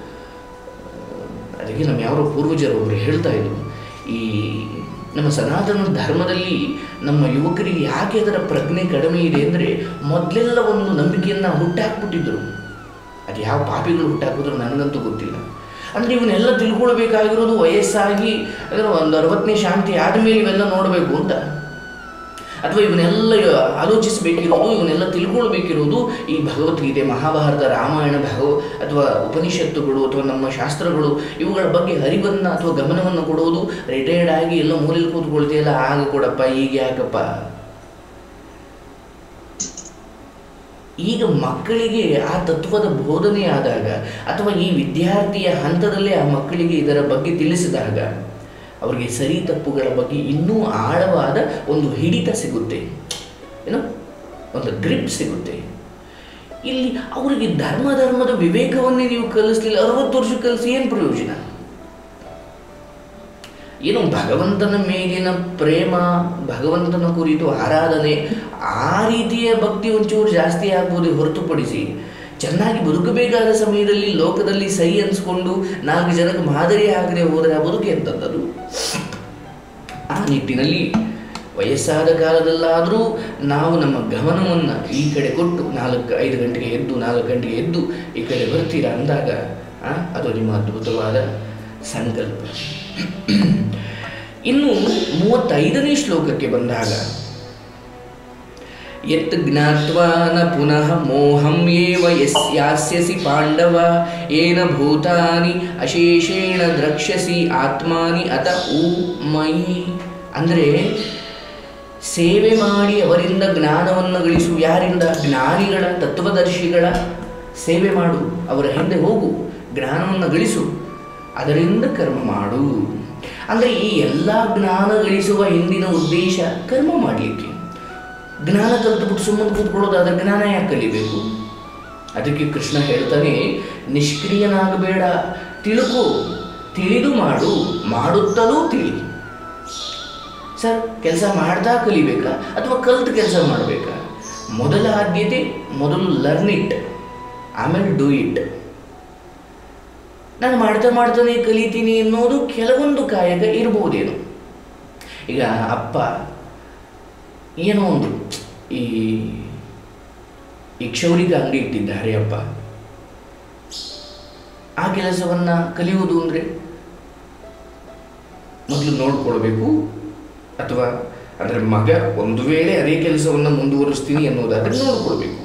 ಅದಕ್ಕೆ ನಮ್ಮ ಯಾರೋ ಪೂರ್ವಜರೊಬ್ಬರು ಹೇಳ್ತಾ ಇದ್ರು, ಈ ನಮ್ಮ ಸನಾತನ ಧರ್ಮದಲ್ಲಿ ನಮ್ಮ ಯುವಕರಿಗೆ ಯಾಕೆ ಅದರ ಪ್ರಜ್ಞೆ ಕಡಿಮೆ ಇದೆ ಅಂದರೆ, ಮೊದಲೆಲ್ಲ ಒಂದು ನಂಬಿಕೆಯನ್ನು ಹುಟ್ಟಾಕ್ಬಿಟ್ಟಿದ್ರು. ಅದು ಯಾವ ಪಾಪಿಗಳು ಹುಟ್ಟಾಕಿದ್ರು ನನಗಂತೂ ಗೊತ್ತಿಲ್ಲ. ಅಂದರೆ ಇವನ್ನೆಲ್ಲ ತಿಳ್ಕೊಳ್ಬೇಕಾಗಿರೋದು ವಯಸ್ಸಾಗಿ ಒಂದು 60ನೇ ಶಾಂತಿ ಆದಮೇಲೆ ಇವೆಲ್ಲ ನೋಡಬೇಕು ಅಂತ, ಅಥವಾ ಇವನ್ನೆಲ್ಲ ಆಲೋಚಿಸಬೇಕಿರೋದು, ಇವನ್ನೆಲ್ಲ ತಿಳ್ಕೊಳ್ಬೇಕಿರೋದು ಈ ಭಗವದ್ಗೀತೆ, ಮಹಾಭಾರತ, ರಾಮಾಯಣ, ಅಥವಾ ಉಪನಿಷತ್ತುಗಳು ಅಥವಾ ನಮ್ಮ ಶಾಸ್ತ್ರಗಳು ಇವುಗಳ ಬಗ್ಗೆ ಅರಿವನ್ನು ಅಥವಾ ಗಮನವನ್ನು ಕೊಡುವುದು. ರಿಟೈರ್ಡ್ ಆಗಿ ಎಲ್ಲ ಮೂಲೆಯಲ್ಲಿ ಕೂತ್ಕೊಳ್ತೀಯಲ್ಲ, ಆಗ ಕೊಡಪ್ಪ, ಈಗ ಯಾಕಪ್ಪ. ಈಗ ಮಕ್ಕಳಿಗೆ ಆ ತತ್ವದ ಬೋಧನೆ ಆದಾಗ ಅಥವಾ ಈ ವಿದ್ಯಾರ್ಥಿಯ ಹಂತದಲ್ಲೇ ಆ ಮಕ್ಕಳಿಗೆ ಇದರ ಬಗ್ಗೆ ತಿಳಿಸಿದಾಗ ಅವರಿಗೆ ಸರಿ ತಪ್ಪುಗಳ ಬಗ್ಗೆ ಇನ್ನೂ ಆಳವಾದ ಒಂದು ಹಿಡಿತ ಸಿಗುತ್ತೆ, ಏನೋ ಒಂದು ಗ್ರಿಪ್ ಸಿಗುತ್ತೆ. ಇಲ್ಲಿ ಅವರಿಗೆ ಧರ್ಮದ ವಿವೇಕವನ್ನೇ ನೀವು ಕಲಿಸ್ಲಿಲ್ಲ, 60 ವರ್ಷ ಕಲಿಸಿ ಏನು ಪ್ರಯೋಜನ? ಏನು ಭಗವಂತನ ಮೇಲಿನ ಪ್ರೇಮ, ಭಗವಂತನ ಕುರಿತು ಆರಾಧನೆ, ಆ ರೀತಿಯ ಭಕ್ತಿ ಒಂಚೂರು ಜಾಸ್ತಿ ಆಗ್ಬೋದು ಹೊರತುಪಡಿಸಿ ಚೆನ್ನಾಗಿ ಬದುಕಬೇಕಾದ ಸಮಯದಲ್ಲಿ ಲೋಕದಲ್ಲಿ ಸೈ ಅನ್ಸ್ಕೊಂಡು 4 ಜನಕ್ಕೆ ಮಾದರಿ ಆಗದೆ ಹೋದರೆ ಆ ಬದುಕು ಎಂಥದ್ದು? ಆ ನಿಟ್ಟಿನಲ್ಲಿ ವಯಸ್ಸಾದ ಕಾಲದಲ್ಲಾದರೂ ನಾವು ನಮ್ಮ ಗಮನವನ್ನು ಈ ಕಡೆ ಕೊಟ್ಟು 4-5 ಗಂಟೆಗೆ ಎದ್ದು 4 ಗಂಟೆಗೆ ಎದ್ದು ಈ ಕಡೆ ಬರ್ತೀರಾ ಅಂದಾಗ ಅದು ನಿಮ್ಮ ಅದ್ಭುತವಾದ ಸಂಕಲ್ಪ. ಇನ್ನು 35ನೇ ಶ್ಲೋಕಕ್ಕೆ ಬಂದಾಗ, ಯತ್ ಜ್ಞಾತ್ವಾ ನ ಪುನಃ ಮೋಹಂ ಏವ ಯಾಸ್ಯಸಿ ಪಾಂಡವ ಏನ ಭೂತಾನಿ ಅಶೇಷೇಣ ದ್ರಕ್ಷ್ಯಸಿ ಆತ್ಮಾನಿ ಅತ ಊ ಮಯಿ. ಅಂದರೆ ಸೇವೆ ಮಾಡಿ ಅವರಿಂದ ಜ್ಞಾನವನ್ನು ಗಳಿಸು. ಯಾರಿಂದ? ಜ್ಞಾನಿಗಳ, ತತ್ವದರ್ಶಿಗಳ ಸೇವೆ ಮಾಡು, ಅವರ ಹಿಂದೆ ಹೋಗು, ಜ್ಞಾನವನ್ನು ಗಳಿಸು, ಅದರಿಂದ ಕರ್ಮ ಮಾಡು. ಅಂದರೆ ಈ ಎಲ್ಲ ಜ್ಞಾನ ಗಳಿಸುವ ಹಿಂದಿನ ಉದ್ದೇಶ ಕರ್ಮ ಮಾಡಲಿಕ್ಕೆ. ಜ್ಞಾನ ಕಲಿತುಬಿಟ್ಟು ಸುಮ್ಮನೆ ಕೂತ್ಕೊಳ್ಳೋದಾದ್ರೆ ಜ್ಞಾನ ಯಾಕೆ ಕಲಿಬೇಕು? ಅದಕ್ಕೆ ಕೃಷ್ಣ ಹೇಳ್ತಾನೆ, ನಿಷ್ಕ್ರಿಯನಾಗಬೇಡ, ತಿಳ್ಕೊ, ತಿಳಿದು ಮಾಡು, ಮಾಡುತ್ತಲೂ ತಿಳಿ. ಸರ್, ಕೆಲಸ ಮಾಡ್ತಾ ಕಲಿಬೇಕಾ ಅಥವಾ ಕಲಿತು ಕೆಲಸ ಮಾಡಬೇಕಾ? ಮೊದಲ ಆದ್ಯತೆ, ಮೊದಲು ಲರ್ನ್ ಇಟ್, ಆಮೇಲೆ ಡೂ ಇಟ್. ನಾನು ಮಾಡ್ತಾನೆ ಕಲಿತೀನಿ ಅನ್ನೋದು ಕೆಲವೊಂದು ಕಾಯಕ ಇರ್ಬೋದೇನು. ಈಗ ಅಪ್ಪ ಏನೋ ಒಂದು ಈ ಕ್ಷೌರಿಕ ಅಂಗಡಿ ಇಟ್ಟಿದ್ದಾರೆ ಅಪ್ಪ, ಆ ಕೆಲಸವನ್ನು ಕಲಿಯುವುದು ಅಂದರೆ ಮೊದಲು ನೋಡ್ಕೊಳ್ಬೇಕು. ಅಥವಾ ಅಂದರೆ ಮಗ ಒಂದು ವೇಳೆ ಅದೇ ಕೆಲಸವನ್ನು ಮುಂದುವರಿಸ್ತೀನಿ ಅನ್ನೋದಾದರೆ ನೋಡ್ಕೊಳ್ಬೇಕು.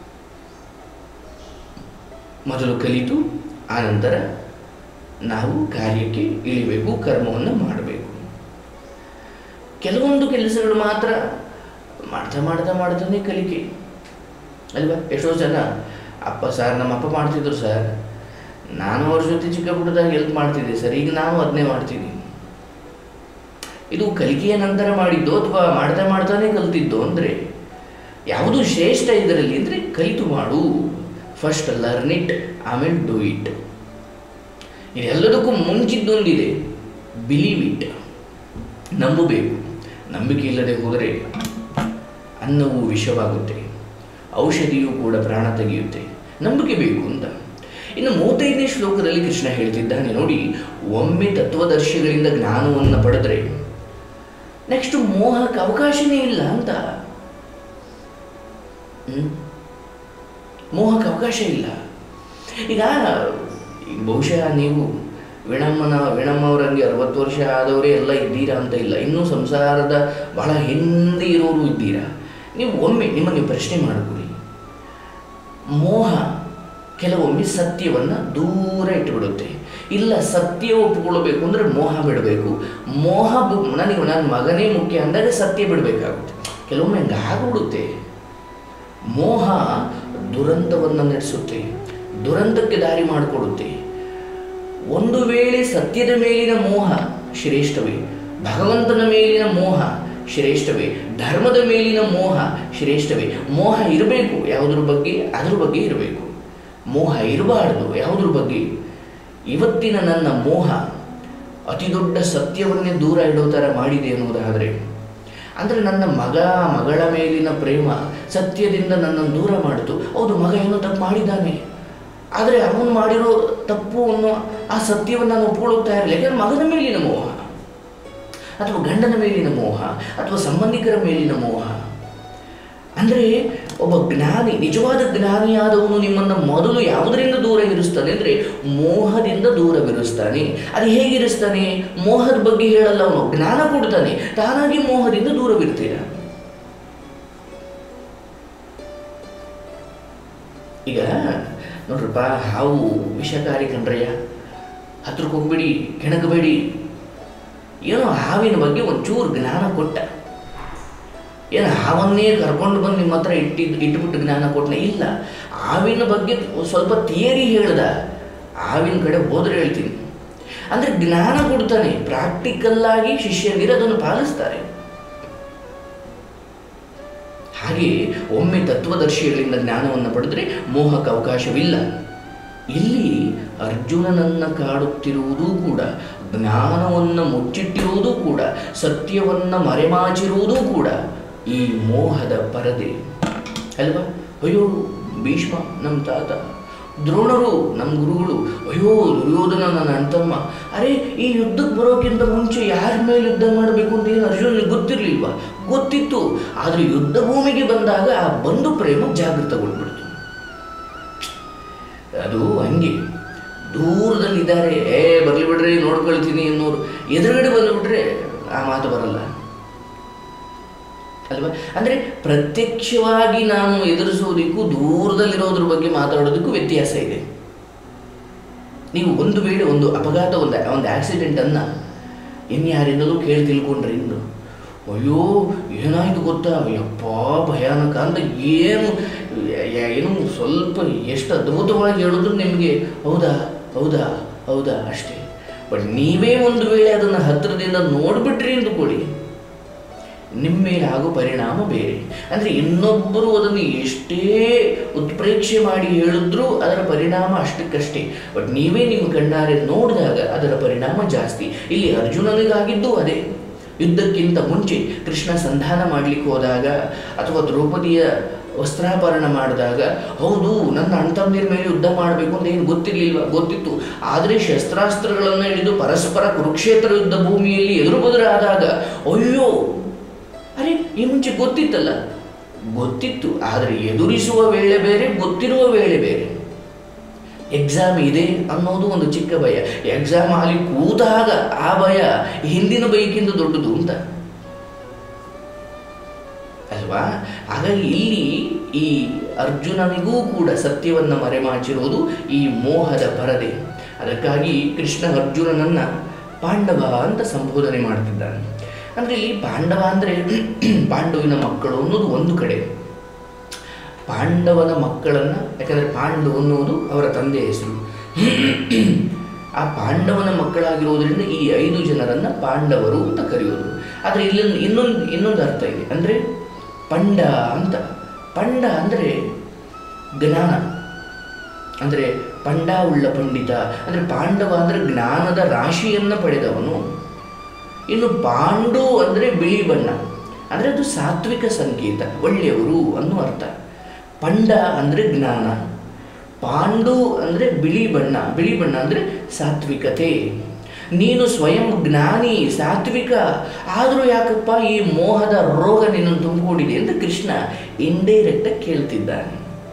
ಮೊದಲು ಕಲಿತು ಆನಂತರ ನಾವು ಕಾರ್ಯಕ್ಕೆ ಇಳಿಬೇಕು, ಕರ್ಮವನ್ನು ಮಾಡಬೇಕು. ಕೆಲವೊಂದು ಕೆಲಸಗಳು ಮಾತ್ರ ಮಾಡ್ತಾನೆ ಕಲಿಕೆ ಅಲ್ವಾ. ಎಷ್ಟೋ ಜನ ಅಪ್ಪ ಸರ್ ನಮ್ಮ ಅಪ್ಪ ಮಾಡ್ತಿದ್ರು ಸರ್, ನಾನು ಅವ್ರ ಜೊತೆ ಚಿಕ್ಕ ಪುಟ್ಟದಾಗ ಹೆಲ್ಪ್ ಮಾಡ್ತಿದ್ದೆ ಸರ್, ಈಗ ನಾವು ಅದನ್ನೇ ಮಾಡ್ತೀವಿ. ಇದು ಕಲಿಕೆಯ ನಂತರ ಮಾಡಿದ್ದು ಅಥವಾ ಮಾಡ್ತಾನೆ ಕಲ್ತಿದ್ದು ಅಂದರೆ ಯಾವುದು ಶ್ರೇಷ್ಠ ಇದರಲ್ಲಿ ಅಂದರೆ ಕಲಿತು ಮಾಡು. ಫಸ್ಟ್ ಲರ್ನ್ ಇಟ್, ಆಮೇಲೆ ಡೂ ಇಟ್. ಇದೆಲ್ಲದಕ್ಕೂ ಮುಂಚಿದ್ದೊಂದಿದೆ, ಬಿಲೀವ್ ಇಟ್. ನಂಬಬೇಕು. ನಂಬಿಕೆ ಇಲ್ಲದೆ ಹೋದರೆ ಅನ್ನವು ವಿಷವಾಗುತ್ತೆ, ಔಷಧಿಯೂ ಕೂಡ ಪ್ರಾಣ ತೆಗೆಯುತ್ತೆ. ನಂಬಿಕೆ ಬೇಕು ಅಂತ. ಇನ್ನು 35ನೇ ಶ್ಲೋಕದಲ್ಲಿ ಕೃಷ್ಣ ಹೇಳ್ತಿದ್ದಾನೆ ನೋಡಿ, ಒಮ್ಮೆ ತತ್ವದರ್ಶಿಗಳಿಂದ ಜ್ಞಾನವನ್ನು ಪಡೆದರೆ ನೆಕ್ಸ್ಟ್ ಮೋಹಕ್ಕೆ ಅವಕಾಶನೇ ಇಲ್ಲ ಅಂತ. ಮೋಹಕ್ಕೆ ಅವಕಾಶ ಇಲ್ಲ. ಈಗ ಬಹುಶಃ ನೀವು ವೀಣಮ್ಮವರಂಗೆ 60 ವರ್ಷ ಆದವರೇ ಎಲ್ಲ ಇದ್ದೀರಾ ಅಂತ ಇಲ್ಲ, ಇನ್ನೂ ಸಂಸಾರದ ಬಹಳ ಹಿಂದೆ ಇರೋರು ಇದ್ದೀರಾ. ನೀವು ಒಮ್ಮೆ ನಿಮ್ಮನ್ನು ಪ್ರಶ್ನೆ ಮಾಡಿಕೊಳ್ಳಿ. ಮೋಹ ಕೆಲವೊಮ್ಮೆ ಸತ್ಯವನ್ನು ದೂರ ಇಟ್ಟುಬಿಡುತ್ತೆ. ಇಲ್ಲ, ಸತ್ಯ ಒಪ್ಪಿಕೊಳ್ಳಬೇಕು ಅಂದರೆ ಮೋಹ ಬಿಡಬೇಕು. ಮೋಹ ನನಗೆ ನನ್ನ ಮಗನೇ ಮುಖ್ಯ ಅಂದಾಗ ಸತ್ಯ ಬಿಡಬೇಕಾಗುತ್ತೆ. ಕೆಲವೊಮ್ಮೆ ಹಂಗೆ ಆಗಿಬಿಡುತ್ತೆ. ಮೋಹ ದುರಂತವನ್ನು ನಡೆಸುತ್ತೆ, ದುರಂತಕ್ಕೆ ದಾರಿ ಮಾಡಿಕೊಡುತ್ತೆ. ಒಂದು ವೇಳೆ ಸತ್ಯದ ಮೇಲಿನ ಮೋಹ ಶ್ರೇಷ್ಠವೇ, ಭಗವಂತನ ಮೇಲಿನ ಮೋಹ ಶ್ರೇಷ್ಠವೇ, ಧರ್ಮದ ಮೇಲಿನ ಮೋಹ ಶ್ರೇಷ್ಠವೇ. ಮೋಹ ಇರಬೇಕು ಯಾವುದ್ರ ಬಗ್ಗೆ, ಅದ್ರ ಬಗ್ಗೆ ಇರಬೇಕು. ಮೋಹ ಇರಬಾರ್ದು ಯಾವುದ್ರ ಬಗ್ಗೆ. ಇವತ್ತಿನ ನನ್ನ ಮೋಹ ಅತಿ ದೊಡ್ಡ ಸತ್ಯವನ್ನೇ ದೂರ ಇಡೋ ಥರ ಮಾಡಿದೆ ಅನ್ನೋದಾದರೆ, ಅಂದರೆ ನನ್ನ ಮಗಳ ಮೇಲಿನ ಪ್ರೇಮ ಸತ್ಯದಿಂದ ನನ್ನನ್ನು ದೂರ ಮಾಡಿತು. ಹೌದು, ಮಗ ಏನೋ ತಪ್ಪು ಮಾಡಿದ್ದಾನೆ, ಆದರೆ ಅವನು ಮಾಡಿರೋ ತಪ್ಪು ಅನ್ನೋ ಆ ಸತ್ಯವನ್ನು ನಾನು ಒಪ್ಕೊಳ್ಳೋಗ್ತಾ ಇರಲಿಲ್ಲ. ಯಾಕಂದರೆ ಮಗನ ಮೇಲಿನ ಮೋಹ, ಅಥವಾ ಗಂಡನ ಮೇಲಿನ ಮೋಹ, ಅಥವಾ ಸಂಬಂಧಿಕರ ಮೇಲಿನ ಮೋಹ. ಅಂದರೆ ಒಬ್ಬ ಜ್ಞಾನಿ, ನಿಜವಾದ ಜ್ಞಾನಿಯಾದವನು ನಿಮ್ಮನ್ನು ಮೊದಲು ಯಾವುದರಿಂದ ದೂರ ಇರಿಸ್ತಾನೆ ಅಂದರೆ ಮೋಹದಿಂದ ದೂರವಿರಿಸ್ತಾನೆ. ಅದು ಹೇಗಿರಿಸ್ತಾನೆ? ಮೋಹದ ಬಗ್ಗೆ ಹೇಳಲ್ಲ, ಅವನು ಜ್ಞಾನ ಕೊಡ್ತಾನೆ, ತಾನಾಗಿ ಮೋಹದಿಂದ ದೂರವಿರ್ತೀರ. ಈಗ ನೋಡ್ರಪ್ಪ, ಹಾವು ವಿಷಕಾರಿ ಕಣ್ರಯ್ಯ, ಹತ್ರಕ್ಕೆ ಹೋಗ್ಬೇಡಿ, ಕೆಣಕಬೇಡಿ. ಏನೋ ಹಾವಿನ ಬಗ್ಗೆ ಒಂಚೂರು ಜ್ಞಾನ ಕೊಟ್ಟ, ಏನು ಹಾವನ್ನೇ ಕರ್ಕೊಂಡು ಬಂದು ನಿಮ್ಮ ಹತ್ರ ಇಟ್ಬಿಟ್ಟು ಜ್ಞಾನ ಕೊಟ್ಟನ? ಇಲ್ಲ, ಹಾವಿನ ಬಗ್ಗೆ ಸ್ವಲ್ಪ ಥಿಯರಿ ಹೇಳ್ದ, ಹಾವಿನ ಕಡೆ ಹೋದ್ರೆ ಹೇಳ್ತೀನಿ. ಅಂದರೆ ಜ್ಞಾನ ಕೊಡ್ತಾನೆ, ಪ್ರಾಕ್ಟಿಕಲ್ಲಾಗಿ ಶಿಷ್ಯನಿಗೆ ಅದನ್ನು ಪಾಲಿಸ್ತಾರೆ. ಹಾಗೆ ಒಮ್ಮೆ ತತ್ವದರ್ಶಿಗಳಿಂದ ಜ್ಞಾನವನ್ನು ಪಡೆದರೆ ಮೋಹಕ್ಕೆ ಅವಕಾಶವಿಲ್ಲ. ಇಲ್ಲಿ ಅರ್ಜುನನನ್ನು ಕಾಡುತ್ತಿರುವುದೂ ಕೂಡ, ಜ್ಞಾನವನ್ನು ಮುಚ್ಚಿಟ್ಟಿರುವುದೂ ಕೂಡ, ಸತ್ಯವನ್ನು ಮರೆಮಾಚಿರುವುದೂ ಕೂಡ ಈ ಮೋಹದ ಪರದೆ ಅಲ್ವಾ. ಅಯ್ಯೋ ಭೀಷ್ಮ ನಮ್ಮ ತಾತ, ದ್ರೋಣರು ನಮ್ಮ ಗುರುಗಳು, ಅಯ್ಯೋ ದುರ್ಯೋಧನ ನನ್ನ ಅಣ್ತಮ್ಮ. ಅರೆ, ಈ ಯುದ್ಧಕ್ಕೆ ಬರೋಕ್ಕಿಂತ ಮುಂಚೆ ಯಾರ ಮೇಲೆ ಯುದ್ಧ ಮಾಡಬೇಕು ಅಂತ ಏನು ಅರ್ಜುನನಿಗೆ ಗೊತ್ತಿರಲಿಲ್ವಾ? ಗೊತ್ತಿತ್ತು. ಆದರೆ ಯುದ್ಧ ಭೂಮಿಗೆ ಬಂದಾಗ ಆ ಬಂಧು ಪ್ರೇಮ ಜಾಗೃತಗೊಂಡ್ಬಿಡ್ತು. ಅದು ಹಂಗೆ ದೂರದಲ್ಲಿದ್ದಾರೆ, ಬರಲಿ ಬಿಡ್ರಿ ನೋಡ್ಕೊಳ್ತೀನಿ ಅನ್ನೋರು ಎದುರುಗಡೆ ಬಂದುಬಿಟ್ರೆ ಆ ಮಾತು ಬರಲ್ಲ ಅಲ್ವಾ. ಅಂದರೆ ಪ್ರತ್ಯಕ್ಷವಾಗಿ ನಾನು ಎದುರಿಸೋದಕ್ಕೂ ದೂರದಲ್ಲಿರೋದ್ರ ಬಗ್ಗೆ ಮಾತಾಡೋದಕ್ಕೂ ವ್ಯತ್ಯಾಸ ಇದೆ. ನೀವು ಒಂದು ವೇಳೆ ಒಂದು ಅಪಘಾತ, ಒಂದು ಆಕ್ಸಿಡೆಂಟನ್ನು ಇನ್ಯಾರಿಂದಲೂ ಕೇಳಿ ತಿಳ್ಕೊಂಡ್ರೆ ಇಂದು, ಅಯ್ಯೋ ಏನಾಯಿತು ಗೊತ್ತಾ, ಅಯ್ಯಪ್ಪ ಭಯಾನಕ ಅಂತ ಏನು ಸ್ವಲ್ಪ ಎಷ್ಟು ಅದ್ಭುತವಾಗಿ ಹೇಳಿದ್ರು ನಿಮಗೆ ಹೌದಾ ಹೌದಾ ಹೌದಾ ಅಷ್ಟೇ. ಬಟ್ ನೀವೇ ಒಂದು ವೇಳೆ ಅದನ್ನು ಹತ್ತಿರದಿಂದ ನೋಡಿಬಿಟ್ರಿ ಅಂದುಕೊಳ್ಳಿ, ನಿಮ್ಮ ಮೇಲೆ ಆಗೋ ಪರಿಣಾಮ ಬೇರೆ. ಅಂದರೆ ಇನ್ನೊಬ್ಬರು ಅದನ್ನು ಎಷ್ಟೇ ಉತ್ಪ್ರೇಕ್ಷೆ ಮಾಡಿ ಹೇಳಿದ್ರೂ ಅದರ ಪರಿಣಾಮ ಅಷ್ಟಕ್ಕಷ್ಟೇ. ಬಟ್ ನೀವೇ ನಿಮ್ಮ ಕಣ್ಣಾರೆ ನೋಡಿದಾಗ ಅದರ ಪರಿಣಾಮ ಜಾಸ್ತಿ. ಇಲ್ಲಿ ಅರ್ಜುನನಿಗಾಗಿದ್ದು ಅದೇ. ಯುದ್ಧಕ್ಕಿಂತ ಮುಂಚೆ ಕೃಷ್ಣ ಸಂಧಾನ ಮಾಡಲಿಕ್ಕೆ ಹೋದಾಗ ಅಥವಾ ದ್ರೌಪದಿಯ ವಸ್ತ್ರಾಪರಣ ಮಾಡಿದಾಗ, ಹೌದು ನನ್ನ ಅಣ್ತಂದಿರ ಮೇಲೆ ಯುದ್ಧ ಮಾಡಬೇಕು ಅಂತ ಏನು ಗೊತ್ತಿರಲಿಲ್ವ? ಗೊತ್ತಿತ್ತು. ಆದರೆ ಶಸ್ತ್ರಾಸ್ತ್ರಗಳನ್ನು ಹಿಡಿದು ಪರಸ್ಪರ ಕುರುಕ್ಷೇತ್ರ ಯುದ್ಧ ಭೂಮಿಯಲ್ಲಿ ಎದುರು ಬದುರಾದಾಗ, ಅಯ್ಯೋ ಅರೆ ಈ ಮುಂಚೆ ಗೊತ್ತಿತ್ತಲ್ಲ, ಗೊತ್ತಿತ್ತು. ಆದರೆ ಎದುರಿಸುವ ವೇಳೆ ಬೇರೆ, ಗೊತ್ತಿರುವ ವೇಳೆ ಬೇರೆ. ಎಕ್ಸಾಮ್ ಇದೆ ಅನ್ನೋದು ಒಂದು ಚಿಕ್ಕ ಭಯ, ಎಕ್ಸಾಮ್ ಅಲ್ಲಿ ಕೂತಾಗ ಆ ಭಯ ಹಿಂದಿನ ಬೈಕಿಂದ ದೊಡ್ಡದು ಅಂತ ಅಲ್ವಾ. ಹಾಗಾಗಿ ಇಲ್ಲಿ ಈ ಅರ್ಜುನನಿಗೂ ಕೂಡ ಸತ್ಯವನ್ನು ಮರೆಮಾಚಿರುವುದು ಈ ಮೋಹದ ಪರದೆ. ಅದಕ್ಕಾಗಿ ಕೃಷ್ಣ ಅರ್ಜುನನನ್ನು ಪಾಂಡವ ಅಂತ ಸಂಬೋಧನೆ ಮಾಡ್ತಿದ್ದಾನೆ. ಅಂದರೆ ಇಲ್ಲಿ ಪಾಂಡವ ಅಂದರೆ ಪಾಂಡವಿನ ಮಕ್ಕಳು ಅನ್ನೋದು ಒಂದು ಕಡೆ. ಪಾಂಡವನ ಮಕ್ಕಳನ್ನು, ಯಾಕಂದರೆ ಪಾಂಡು ಅನ್ನುವುದು ಅವರ ತಂದೆಯ ಹೆಸರು, ಆ ಪಾಂಡವನ ಮಕ್ಕಳಾಗಿರುವುದರಿಂದ ಈ 5 ಜನರನ್ನು ಪಾಂಡವರು ಅಂತ ಕರೆಯೋದು. ಆದರೆ ಇಲ್ಲಿ ಇನ್ನೊಂದು ಅರ್ಥ ಇದೆ, ಅಂದರೆ ಪಂಡ ಅಂತ. ಪಂಡ ಅಂದರೆ ಜ್ಞಾನ, ಅಂದರೆ ಪಂಡ ಉಳ್ಳ ಪಂಡಿತ, ಅಂದರೆ ಪಾಂಡವ ಅಂದರೆ ಜ್ಞಾನದ ರಾಶಿಯನ್ನು ಪಡೆದವನು. ಇನ್ನು ಪಾಂಡು ಅಂದರೆ ಬಿಳಿ ಬಣ್ಣ, ಅಂದರೆ ಅದು ಸಾತ್ವಿಕ ಸಂಕೇತ, ಒಳ್ಳೆಯವರು ಅನ್ನೋ ಅರ್ಥ. ಪಂಡ ಅಂದರೆ ಜ್ಞಾನ, ಪಾಂಡು ಅಂದರೆ ಬಿಳಿ ಬಣ್ಣ. ಬಿಳಿ ಬಣ್ಣ ಅಂದರೆ ಸಾತ್ವಿಕತೆ. ನೀನು ಸ್ವಯಂ ಜ್ಞಾನಿ, ಸಾತ್ವಿಕ, ಆದರೂ ಯಾಕಪ್ಪ ಈ ಮೋಹದ ರೋಗ ನಿನ್ನನ್ನು ತುಂಬಿಕೊಂಡಿದೆ ಅಂತ ಕೃಷ್ಣ ಇಂಡೈರೆಕ್ಟಾಗಿ ಕೇಳ್ತಿದ್ದಾನೆ.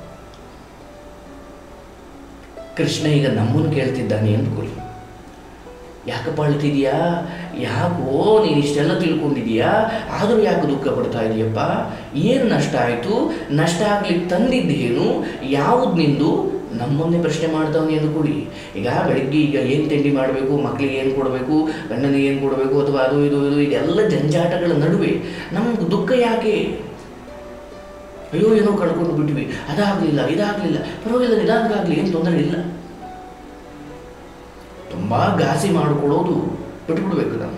ಕೃಷ್ಣ ಈಗ ನಮ್ಮನ್ನು ಕೇಳ್ತಿದ್ದಾನೆ ಅಂದ್ಕೊಳ್ಳಿ. ಯಾಕಪ್ಪ ಅಳ್ತಿದ್ಯಾ, ಯಾಕೋ ನೀನು ಇಷ್ಟೆಲ್ಲ ತಿಳ್ಕೊಂಡಿದೀಯಾ, ಆದರೂ ಯಾಕೆ ದುಃಖ ಪಡ್ತಾ ಇದೆಯಪ್ಪ, ಏನು ನಷ್ಟ ಆಯಿತು, ನಷ್ಟ ಆಗ್ಲಿಕ್ಕೆ ತಂದಿದ್ದೇನು, ಯಾವುದು ನಿಂದು, ನಮ್ಮನ್ನೇ ಪ್ರಶ್ನೆ ಮಾಡ್ತಾವನಿ ಅಂದ್ಕೊಳ್ಳಿ. ಈಗ ಬೆಳಗ್ಗೆ ಈಗ ಏನು ತಿಂಡಿ ಮಾಡಬೇಕು, ಮಕ್ಕಳಿಗೆ ಏನು ಕೊಡಬೇಕು, ಗಂಡನಿಗೆ ಏನು ಕೊಡಬೇಕು, ಅಥವಾ ಅದು ಇದು ಇದೆಲ್ಲ ಜಂಜಾಟಗಳ ನಡುವೆ ನಮ್ಗೆ ದುಃಖ ಯಾಕೆ? ಅಯ್ಯೋ ಏನೋ ಕಳ್ಕೊಂಡು ಬಿಟ್ವಿ, ಅದಾಗಲಿಲ್ಲ ಇದಾಗಲಿಲ್ಲ, ಪರವಾಗಿಲ್ಲ ನಿಧಾನಕ್ಕಾಗಲಿ, ಏನು ತೊಂದರೆ ಇಲ್ಲ. ತುಂಬ ಘಾಸಿ ಮಾಡಿಕೊಳ್ಳೋದು ಬಿಟ್ಬಿಡ್ಬೇಕು ನಾವು.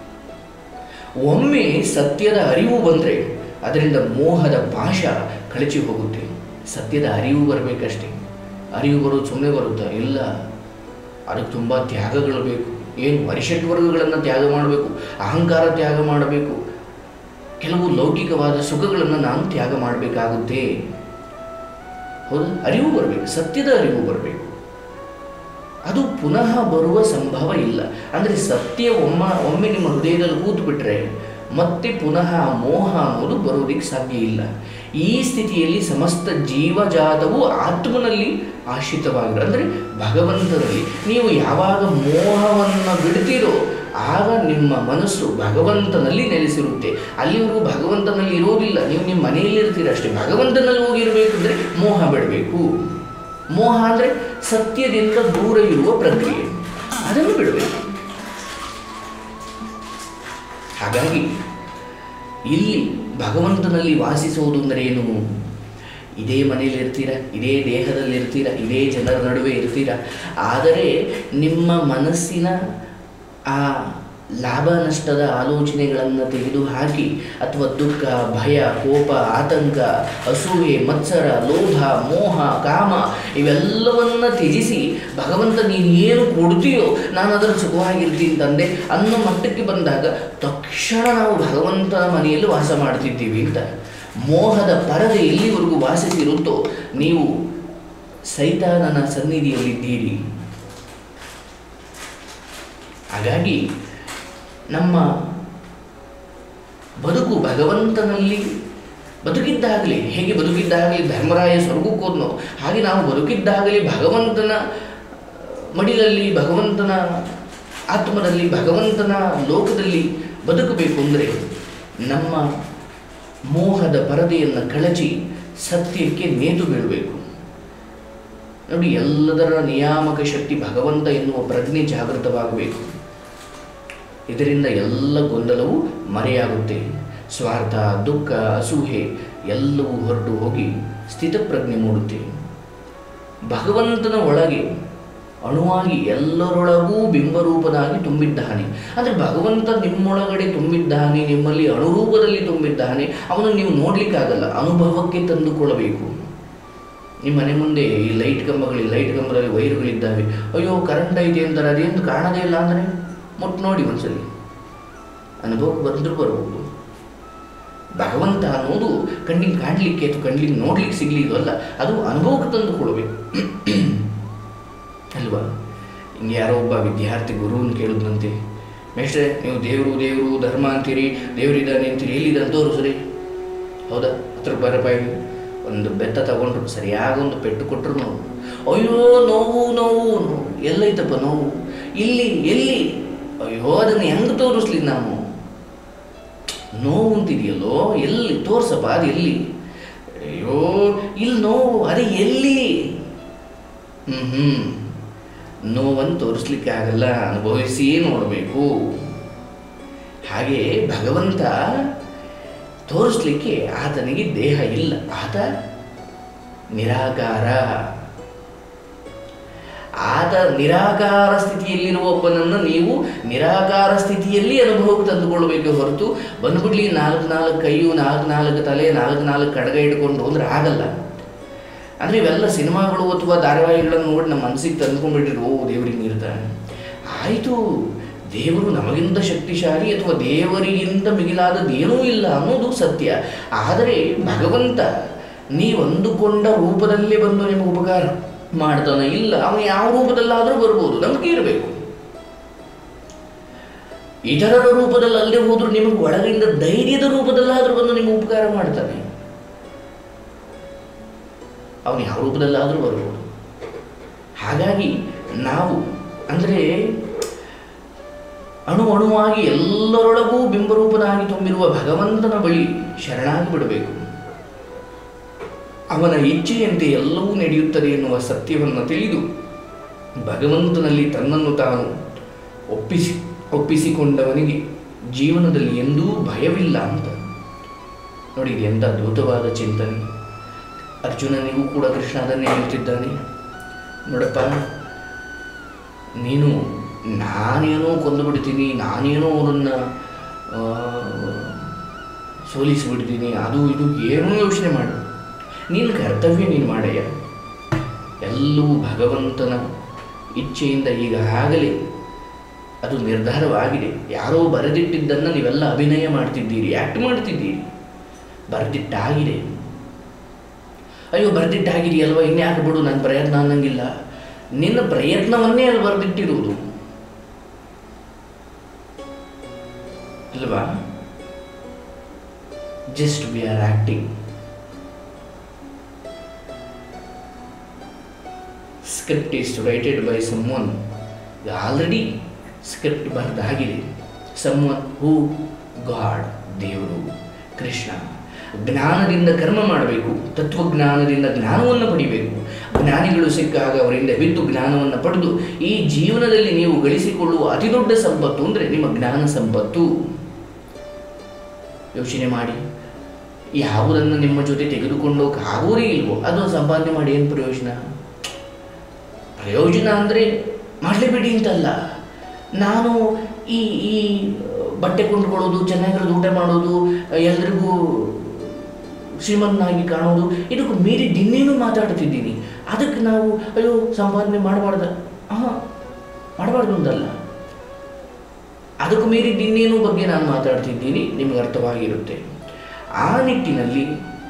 ಒಮ್ಮೆ ಸತ್ಯದ ಅರಿವು ಬಂದರೆ ಅದರಿಂದ ಮೋಹದ ಪಾಶ ಕಳಚಿ ಹೋಗುತ್ತೆ. ಸತ್ಯದ ಅರಿವು ಬರಬೇಕಷ್ಟೇ. ಅರಿವು ಬರೋದು ಸುಮ್ಮನೆ ಬರುತ್ತಾ? ಇಲ್ಲ, ಅದಕ್ಕೆ ತುಂಬ ತ್ಯಾಗಗಳು ಬೇಕು. ಏನು ಅರಿಷಡ್ವರ್ಗಗಳನ್ನು ತ್ಯಾಗ ಮಾಡಬೇಕು, ಅಹಂಕಾರ ತ್ಯಾಗ ಮಾಡಬೇಕು, ಕೆಲವು ಲೌಕಿಕವಾದ ಸುಖಗಳನ್ನು ನಾನು ತ್ಯಾಗ ಮಾಡಬೇಕಾಗುತ್ತೆ. ಹೌದಾ? ಅರಿವು ಬರಬೇಕು, ಸತ್ಯದ ಅರಿವು ಬರಬೇಕು. ಅದು ಪುನಃ ಬರುವ ಸಂಭವ ಇಲ್ಲ. ಅಂದರೆ ಸತ್ಯ ಒಮ್ಮೆ ನಿಮ್ಮ ಹೃದಯದಲ್ಲಿ ಕೂತು ಬಿಟ್ಟರೆ ಮತ್ತೆ ಪುನಃ ಮೋಹ ಅನ್ನೋದು ಬರೋದಕ್ಕೆ ಸಾಧ್ಯ ಇಲ್ಲ. ಈ ಸ್ಥಿತಿಯಲ್ಲಿ ಸಮಸ್ತ ಜೀವಜಾತವು ಆತ್ಮನಲ್ಲಿ ಆಶ್ರಿತವಾಗಿರೋ, ಅಂದರೆ ಭಗವಂತನಲ್ಲಿ ನೀವು ಯಾವಾಗ ಮೋಹವನ್ನು ಬಿಡ್ತೀರೋ ಆಗ ನಿಮ್ಮ ಮನಸ್ಸು ಭಗವಂತನಲ್ಲಿ ನೆಲೆಸಿರುತ್ತೆ. ಅಲ್ಲಿವರೆಗೂ ಭಗವಂತನಲ್ಲಿ ಇರೋದಿಲ್ಲ, ನೀವು ನಿಮ್ಮ ಮನೆಯಲ್ಲಿ ಇರ್ತೀರ ಅಷ್ಟೇ. ಭಗವಂತನಲ್ಲಿ ಹೋಗಿರಬೇಕಂದ್ರೆ ಮೋಹ ಬಿಡಬೇಕು. ಮೋಹ ಅಂದರೆ ಸತ್ಯದಿಂದ ದೂರ ಇರುವ ಪ್ರಕ್ರಿಯೆ, ಅದನ್ನು ಬಿಡಬೇಕು. ಹಾಗಾಗಿ ಇಲ್ಲಿ ಭಗವಂತನಲ್ಲಿ ವಾಸಿಸುವುದು ಅಂದರೆ ಏನು? ಇದೇ ಮನೆಯಲ್ಲಿ ಇರ್ತೀರ, ಇದೇ ದೇಹದಲ್ಲಿ ಇರ್ತೀರ, ಇದೇ ಜನರ ನಡುವೆ ಇರ್ತೀರ, ಆದರೆ ನಿಮ್ಮ ಮನಸ್ಸಿನ ಆ ಲಾಭ ನಷ್ಟದ ಆಲೋಚನೆಗಳನ್ನು ತೆಗೆದುಹಾಕಿ, ಅಥವಾ ದುಃಖ, ಭಯ, ಕೋಪ, ಆತಂಕ, ಅಸೂಯೆ, ಮತ್ಸರ, ಲೋಭ, ಮೋಹ, ಕಾಮ ಇವೆಲ್ಲವನ್ನು ತ್ಯಜಿಸಿ ಭಗವಂತ ನೀನು ಏನು ಕೊಡ್ತೀಯೋ ನಾನು ಅದನ್ನು ಸುಖವಾಗಿರ್ತೀನಿ ತಂದೆ ಅನ್ನೋ ಮಟ್ಟಕ್ಕೆ ಬಂದಾಗ ತಕ್ಷಣ ನಾವು ಭಗವಂತನ ಮನೆಯಲ್ಲಿ ವಾಸ ಮಾಡ್ತಿದ್ದೀವಿ ಅಂತ. ಮೋಹದ ಪರದೆ ಎಲ್ಲಿವರೆಗೂ ವಾಸಿಸಿರುತ್ತೋ ನೀವು ಸೈತಾನನ ಸನ್ನಿಧಿಯಲ್ಲಿದ್ದೀರಿ. ಹಾಗಾಗಿ ನಮ್ಮ ಬದುಕು ಭಗವಂತನಲ್ಲಿ ಬದುಕಿದ್ದಾಗಲೇ, ಹೇಗೆ ಬದುಕಿದ್ದಾಗಲೇ ಧರ್ಮರಾಯ ಸ್ವರ್ಗಕ್ಕೆ ಹೋದ್ನೋ ಹಾಗೆ ನಾವು ಬದುಕಿದ್ದಾಗಲೇ ಭಗವಂತನ ಮಡಿಲಲ್ಲಿ, ಭಗವಂತನ ಆತ್ಮದಲ್ಲಿ, ಭಗವಂತನ ಲೋಕದಲ್ಲಿ ಬದುಕಬೇಕು. ಅಂದರೆ ನಮ್ಮ ಮೋಹದ ಪರದೆಯನ್ನು ಕಳಚಿ ಸತ್ಯಕ್ಕೆ ನೇತು ಬೀಳಬೇಕು. ನೋಡಿ, ಎಲ್ಲದರ ನಿಯಾಮಕ ಶಕ್ತಿ ಭಗವಂತ ಎನ್ನುವ ಪ್ರಜ್ಞೆ ಜಾಗೃತವಾಗಬೇಕು. ಇದರಿಂದ ಎಲ್ಲ ಗೊಂದಲವೂ ಮರೆಯಾಗುತ್ತೆ. ಸ್ವಾರ್ಥ, ದುಃಖ, ಅಸೂಹೆ ಎಲ್ಲವೂ ಹೊರಟು ಹೋಗಿ ಸ್ಥಿತಪ್ರಜ್ಞೆ ಮೂಡುತ್ತೆ. ಭಗವಂತನ ಒಳಗೆ ಅಣುವಾಗಿ ಎಲ್ಲರೊಳಗೂ ಬಿಂಬರೂಪನಾಗಿ ತುಂಬಿದ್ದಾನೆ. ಅಂದರೆ ಭಗವಂತ ನಿಮ್ಮೊಳಗಡೆ ತುಂಬಿದ್ದಾನೆ, ನಿಮ್ಮಲ್ಲಿ ಅಣುರೂಪದಲ್ಲಿ ತುಂಬಿದ್ದಾನೆ. ಅವನನ್ನು ನೀವು ನೋಡಲಿಕ್ಕಾಗಲ್ಲ, ಅನುಭವಕ್ಕೆ ತಂದುಕೊಳ್ಳಬೇಕು. ನಿಮ್ಮ ಮನೆ ಮುಂದೆ ಈ ಲೈಟ್ ಕಂಬದಲ್ಲಿ ವೈರುಗಳಿದ್ದಾವೆ, ಅಯ್ಯೋ ಕರೆಂಟ್ ಐತೆ ಅಂತಾರೆ, ಅದೇನು ಕಾಣದೇ ಇಲ್ಲ ಅಂದರೆ ಮುಟ್ಟು ನೋಡಿ ಒಂದ್ಸಲಿ, ಅನುಭವಕ್ಕೆ ಬಂದರೂ ಬರ್ಬೋದು. ಭಗವಂತ ಅನ್ನೋದು ಕಣ್ಣಿಗೆ ಕಾಣಲಿಕ್ಕೆ ಅಥವಾ ಕಣ್ಣಿಗೆ ನೋಡ್ಲಿಕ್ಕೆ ಸಿಗ್ಲಿದ್ದು ಅಲ್ಲ, ಅದು ಅನುಭವಕ್ಕೆ ತಂದುಕೊಳ್ಬೇಕು ಅಲ್ವಾ? ಹಿಂಗೆ ಯಾರೋ ಒಬ್ಬ ವಿದ್ಯಾರ್ಥಿ ಗುರುವನ್ನು ಕೇಳಿದ್ನಂತೆ, ಮೇಷ್ಟ್ರೆ ನೀವು ದೇವರು ಧರ್ಮ ಅಂತೀರಿ, ದೇವರಿದ್ದಾನೆ ಅಂತೀರಿ, ಎಲ್ಲಿದ್ದಾನೆ ತೋರಿಸ್ರಿ. ಹೌದಾ, 10 ರೂಪಾಯಿ ಒಂದು ಬೆತ್ತ ತಗೊಂಡ್ರು, ಸರಿಯಾಗಿ ಒಂದು ಪೆಟ್ಟು ಕೊಟ್ಟರು ನೋವು. ಅಯ್ಯೋ ನೋವು ಎಲ್ಲೈತಪ್ಪ ನೋವು? ಎಲ್ಲಿ? ಅಯ್ಯೋ ಅದನ್ನು ಹೆಂಗೆ ತೋರಿಸ್ಲಿ ನಾವು? ನೋವು ಅಂತಿದೆಯಲ್ಲೋ, ಎಲ್ಲಿ ತೋರ್ಸಪ್ಪ, ಅದು ಎಲ್ಲಿ? ಅಯ್ಯೋ ಇಲ್ಲಿ ನೋವು, ಅದೇ ಎಲ್ಲಿ? ನೋವನ್ನು ತೋರಿಸ್ಲಿಕ್ಕೆ ಆಗಲ್ಲ, ಅನುಭವಿಸಿಯೇ ನೋಡಬೇಕು. ಹಾಗೆ ಭಗವಂತ ತೋರಿಸ್ಲಿಕ್ಕೆ ಆತನಿಗೆ ದೇಹ ಇಲ್ಲ, ಆತ ನಿರಾಕಾರ. ಆತ ನಿರಾಕಾರ ಸ್ಥಿತಿಯಲ್ಲಿರುವ ಒಬ್ಬನನ್ನು ನೀವು ನಿರಾಕಾರ ಸ್ಥಿತಿಯಲ್ಲಿ ಅನುಭವಕ್ಕೆ ತಂದುಕೊಳ್ಳಬೇಕು ಹೊರತು ಬಂದ್ಬಿಡ್ಲಿ 4 ಕೈಯು 4 ತಲೆ 4 ಕಡಗ ಇಟ್ಕೊಂಡು ಅಂದ್ರೆ ಆಗಲ್ಲ. ಅಂದರೆ ಇವೆಲ್ಲ ಸಿನಿಮಾಗಳು ಅಥವಾ ಧಾರಾವಾಹಿಗಳನ್ನು ನೋಡಿ ನಮ್ಮ ಮನಸ್ಸಿಗೆ ತಂದ್ಕೊಂಡ್ಬಿಟ್ಟಿರು, ಓ ದೇವರಿಗೆ ನೀರ್ತಾನೆ ಆಯಿತು, ದೇವರು ನಮಗಿಂತ ಶಕ್ತಿಶಾಲಿ ಅಥವಾ ದೇವರಿಗಿಂತ ಮಿಗಿಲಾದದ್ದೇನೂ ಇಲ್ಲ ಅನ್ನೋದು ಸತ್ಯ. ಆದರೆ ಭಗವಂತ ನೀವು ಅಂದುಕೊಂಡ ರೂಪದಲ್ಲಿ ಬಂದು ನಿಮಗೆ ಉಪಕಾರ ಮಾಡ್ತಾನೆ ಇಲ್ಲ, ಅವನು ಯಾವ ರೂಪದಲ್ಲಾದರೂ ಬರ್ಬೋದು, ನಂಬಿಕೆ ಇರಬೇಕು. ಇತರರ ರೂಪದಲ್ಲಿ ಅಲ್ಲದೆ ಹೋದ್ರೂ ನಿಮಗೆ ಒಳಗಿಂದ ಧೈರ್ಯದ ರೂಪದಲ್ಲಾದರೂ ಬಂದು ನಿಮಗೆ ಉಪಕಾರ ಮಾಡ್ತಾನೆ. ಅವನು ಯಾವ ರೂಪದಲ್ಲಾದರೂ ಬರ್ಬೋದು. ಹಾಗಾಗಿ ನಾವು ಅಂದರೆ ಅಣುವಾಗಿ ಎಲ್ಲರೊಳಗೂ ಬಿಂಬರೂಪನಾಗಿ ತುಂಬಿರುವ ಭಗವಂತನ ಬಳಿ ಶರಣಾಗಿ ಬಿಡಬೇಕು. ಅವನ ಇಚ್ಛೆಯಂತೆ ಎಲ್ಲವೂ ನಡೆಯುತ್ತದೆ ಎನ್ನುವ ಸತ್ಯವನ್ನು ತಿಳಿದು ಭಗವಂತನಲ್ಲಿ ತನ್ನನ್ನು ತಾನು ಒಪ್ಪಿಸಿಕೊಂಡವನಿಗೆ ಜೀವನದಲ್ಲಿ ಎಂದೂ ಭಯವಿಲ್ಲ ಅಂತ. ನೋಡಿ, ಇದು ಎಂಥ ಅದ್ಭುತವಾದ ಚಿಂತನೆ. ಅರ್ಜುನನಿಗೂ ಕೂಡ ಕೃಷ್ಣ ಅದನ್ನೇ ಹೇಳ್ತಿದ್ದಾನೆ. ನೋಡಪ್ಪ, ನೀನು ನಾನೇನೋ ಕೊಂದುಬಿಡ್ತೀನಿ, ನಾನೇನೋ ಅವನನ್ನು ಸೋಲಿಸಿಬಿಡ್ತೀನಿ, ಅದು ಇದು ಏನೂ ಯೋಚನೆ ಮಾಡು, ನಿನ್ನ ಕರ್ತವ್ಯ ನೀನು ಮಾಡಯ್ಯ. ಎಲ್ಲವೂ ಭಗವಂತನ ಇಚ್ಛೆಯಿಂದ ಈಗಾಗಲೇ ಅದು ನಿರ್ಧಾರವಾಗಿದೆ. ಯಾರೋ ಬರೆದಿಟ್ಟಿದ್ದನ್ನು ನೀವೆಲ್ಲ ಅಭಿನಯ ಮಾಡ್ತಿದ್ದೀರಿ, ಆ್ಯಕ್ಟ್ ಮಾಡ್ತಿದ್ದೀರಿ. ಬರೆದಿಟ್ಟಾಗಿದೆ. ಅಯ್ಯೋ ಬರೆದಿಟ್ಟಾಗಿದೆಯಲ್ವ, ಇನ್ಯಾಕೆ ಬಿಡು, ನನ್ನ ಪ್ರಯತ್ನ ಅನ್ನಂಗಿಲ್ಲ. ನಿನ್ನ ಪ್ರಯತ್ನವನ್ನೇ ಅಲ್ಲಿ ಬರೆದಿಟ್ಟಿರುವುದು ಅಲ್ವಾ? Just we are acting. Script is writed by someone. Already script ಬರೆದಾಗಿದೆ. Someone who? ಗಾಡ್, ದೇವರು, ಕೃಷ್ಣ. ಜ್ಞಾನದಿಂದ ಕರ್ಮ ಮಾಡಬೇಕು, ತತ್ವಜ್ಞಾನದಿಂದ ಜ್ಞಾನವನ್ನು ಪಡಿಬೇಕು. ಜ್ಞಾನಿಗಳು ಸಿಕ್ಕಾಗ ಅವರಿಂದ ಬಿದ್ದು ಜ್ಞಾನವನ್ನು ಪಡೆದು ಈ ಜೀವನದಲ್ಲಿ ನೀವು ಗಳಿಸಿಕೊಳ್ಳುವ ಅತಿ ದೊಡ್ಡ ಸಂಪತ್ತು ಅಂದರೆ ನಿಮ್ಮ ಜ್ಞಾನ ಸಂಪತ್ತು. ಯೋಚನೆ ಮಾಡಿ, ಯಾವುದನ್ನು ನಿಮ್ಮ ಜೊತೆ ತೆಗೆದುಕೊಂಡೋಗಾಗೋದೇ ಇಲ್ವೋ ಅದು ಸಂಪಾದನೆ ಮಾಡಿ ಏನು ಪ್ರಯೋಜನ? ಪ್ರಯೋಜನ ಅಂದರೆ ಮಾಡಲೇಬೇಡಿ ಅಂತಲ್ಲ. ನಾನು ಈ ಈ ಬಟ್ಟೆ ಕೊಂಡ್ಕೊಳ್ಳೋದು, ಚೆನ್ನಾಗಿರೋದು ಊಟ ಮಾಡೋದು, ಎಲ್ರಿಗೂ ಶ್ರೀಮಂತನಾಗಿ ಕಾಣೋದು, ಇದಕ್ಕೂ ಮೀರಿ ಇನ್ನೇನು ಮಾತಾಡ್ತಿದ್ದೀನಿ. ಅದಕ್ಕೆ ನಾವು ಅಯ್ಯೋ ಸಂಪಾದನೆ ಮಾಡಬಾರ್ದ? ಮಾಡಬಾರ್ದು ಅಂತಲ್ಲ, ಅದಕ್ಕೂ ಮೀರಿ ಇನ್ನೇನು ಬಗ್ಗೆ ನಾನು ಮಾತಾಡ್ತಿದ್ದೀನಿ, ನಿಮಗೆ ಅರ್ಥವಾಗಿರುತ್ತೆ. ಆ ನಿಟ್ಟಿನಲ್ಲಿ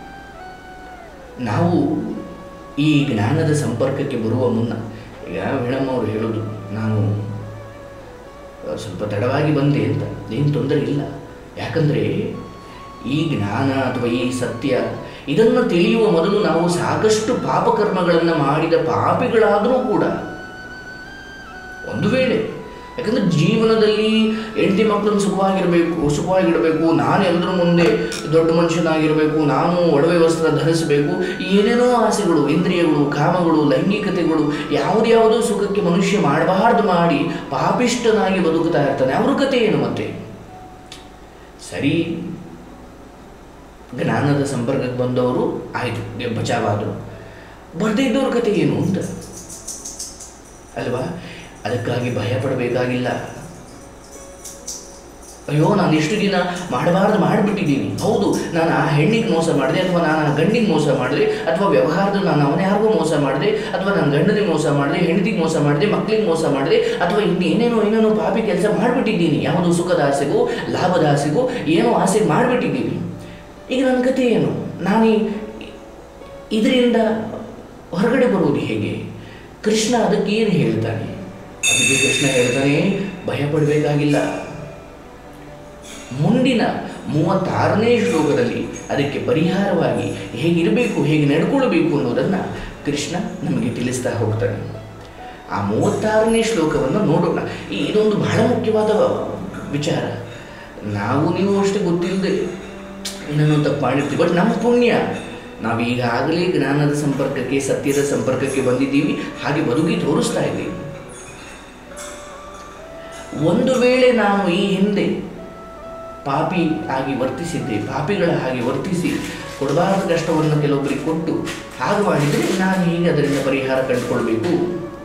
ನಾವು ಈ ಜ್ಞಾನದ ಸಂಪರ್ಕಕ್ಕೆ ಬರುವ ಮುನ್ನ, ಈಗ ವೀಣಮ್ಮ ಅವರು ಹೇಳೋದು, ನಾನು ಸ್ವಲ್ಪ ತಡವಾಗಿ ಬಂದೆ ಅಂತ, ಏನು ತೊಂದರೆ ಇಲ್ಲ. ಯಾಕಂದರೆ ಈ ಜ್ಞಾನ ಅಥವಾ ಈ ಸತ್ಯ ಇದನ್ನು ತಿಳಿಯುವ ಮೊದಲು ನಾವು ಸಾಕಷ್ಟು ಪಾಪಕರ್ಮಗಳನ್ನು ಮಾಡಿದ ಪಾಪಿಗಳಾದರೂ ಕೂಡ ಒಂದು ವೇಳೆ, ಯಾಕಂದರೆ ಜೀವನದಲ್ಲಿ ಹೆಂಡತಿ ಮಕ್ಕಳನ್ನು ಸುಖವಾಗಿಡಬೇಕು, ನಾನು ಎಲ್ಲರ ಮುಂದೆ ದೊಡ್ಡ ಮನುಷ್ಯನಾಗಿರಬೇಕು, ನಾನು ಒಡವೆ ವಸ್ತ್ರ ಧರಿಸಬೇಕು, ಏನೇನೋ ಆಸೆಗಳು, ಇಂದ್ರಿಯಗಳು, ಕಾಮಗಳು, ಲೈಂಗಿಕತೆಗಳು, ಯಾವುದ್ಯಾವುದೋ ಸುಖಕ್ಕೆ ಮನುಷ್ಯ ಮಾಡಬಾರ್ದು ಮಾಡಿ ಪಾಪಿಷ್ಟನಾಗಿ ಬದುಕುತ್ತಾ ಇರ್ತಾನೆ. ಅವ್ರ ಕತೆ ಏನು? ಮತ್ತೆ ಸರಿ, ಜ್ಞಾನದ ಸಂಪರ್ಕಕ್ಕೆ ಬಂದವರು ಆಯಿತು, ಬಚಾವಾದರು. ಬರದೇ ಇದ್ದವ್ರ ಕತೆ ಏನು ಅಂತ ಅಲ್ವಾ? ಅದಕ್ಕಾಗಿ ಭಯ ಪಡಬೇಕಾಗಿಲ್ಲ. ಅಯ್ಯೋ ನಾನು ಎಷ್ಟು ದಿನ ಮಾಡಬಾರ್ದು ಮಾಡಿಬಿಟ್ಟಿದ್ದೀನಿ. ಹೌದು, ನಾನು ಆ ಹೆಣ್ಣಿಗೆ ಮೋಸ ಮಾಡಿದೆ, ಅಥವಾ ನಾನು ಆ ಗಂಡಿಗೆ ಮೋಸ ಮಾಡಿದೆ, ಅಥವಾ ವ್ಯವಹಾರದಲ್ಲಿ ನಾನು ಅವನ್ಯಾರಿಗೂ ಮೋಸ ಮಾಡಿದೆ, ಅಥವಾ ನನ್ನ ಗಂಡನಿಗೆ ಮೋಸ ಮಾಡಿದೆ, ಹೆಂಡತಿಗೆ ಮೋಸ ಮಾಡಿದೆ, ಮಕ್ಕಳಿಗೆ ಮೋಸ ಮಾಡಿದೆ, ಅಥವಾ ಇನ್ನೇನೇನೋ ಪಾಪಿ ಕೆಲಸ ಮಾಡಿಬಿಟ್ಟಿದ್ದೀನಿ. ಯಾವುದೋ ಸುಖದ ಆಸೆಗೂ ಲಾಭದ ಆಸೆಗೂ ಏನೋ ಆಸೆ ಮಾಡಿಬಿಟ್ಟಿದ್ದೀನಿ. ಈಗ ನನ್ನ ಕತೆ ಏನು? ನಾನು ಇದರಿಂದ ಹೊರಗಡೆ ಬರುವುದು ಹೇಗೆ? ಕೃಷ್ಣ ಅದಕ್ಕೆ ಏನು ಹೇಳ್ತಾನೆ? ಅದಕ್ಕೆ ಕೃಷ್ಣ ಹೇಳ್ತಾನೆ, ಭಯ ಪಡಬೇಕಾಗಿಲ್ಲ. ಮುಂದಿನ 36ನೇ ಶ್ಲೋಕದಲ್ಲಿ ಅದಕ್ಕೆ ಪರಿಹಾರವಾಗಿ ಹೇಗಿರಬೇಕು, ಹೇಗೆ ನಡ್ಕೊಳ್ಬೇಕು ಅನ್ನೋದನ್ನು ಕೃಷ್ಣ ನಮಗೆ ತಿಳಿಸ್ತಾ ಹೋಗ್ತಾನೆ. ಆ 36ನೇ ಶ್ಲೋಕವನ್ನು ನೋಡೋಣ. ಇದೊಂದು ಬಹಳ ಮುಖ್ಯವಾದ ವಿಚಾರ. ನಾವು ನೀವು ಅಷ್ಟೇ ಗೊತ್ತಿಲ್ಲದೆ ಏನೋ ತಪ್ಪು ಮಾಡಿರ್ತೀವಿ. ಬಟ್ ನಮ್ಮ ಪುಣ್ಯ, ನಾವು ಈಗಾಗಲೇ ಜ್ಞಾನದ ಸಂಪರ್ಕಕ್ಕೆ, ಸತ್ಯದ ಸಂಪರ್ಕಕ್ಕೆ ಬಂದಿದ್ದೀವಿ, ಹಾಗೆ ಬದುಕಿ ತೋರಿಸ್ತಾ ಇದ್ದೀವಿ. ಒಂದು ವೇಳೆ ನಾವು ಈ ಹಿಂದೆ ಪಾಪಿ ಆಗಿ ವರ್ತಿಸಿದ್ದೆ, ಪಾಪಿಗಳ ಹಾಗೆ ವರ್ತಿಸಿ ಕೊಡಬಾರದ ಕಷ್ಟವನ್ನು ಕೆಲವೊಬ್ಬರಿಗೆ ಕೊಟ್ಟು ಹಾಗೆ ಮಾಡಿದರೆ ನಾನು ಹೀಗೆ ಅದರಿಂದ ಪರಿಹಾರ ಕಂಡುಕೊಳ್ಬೇಕು.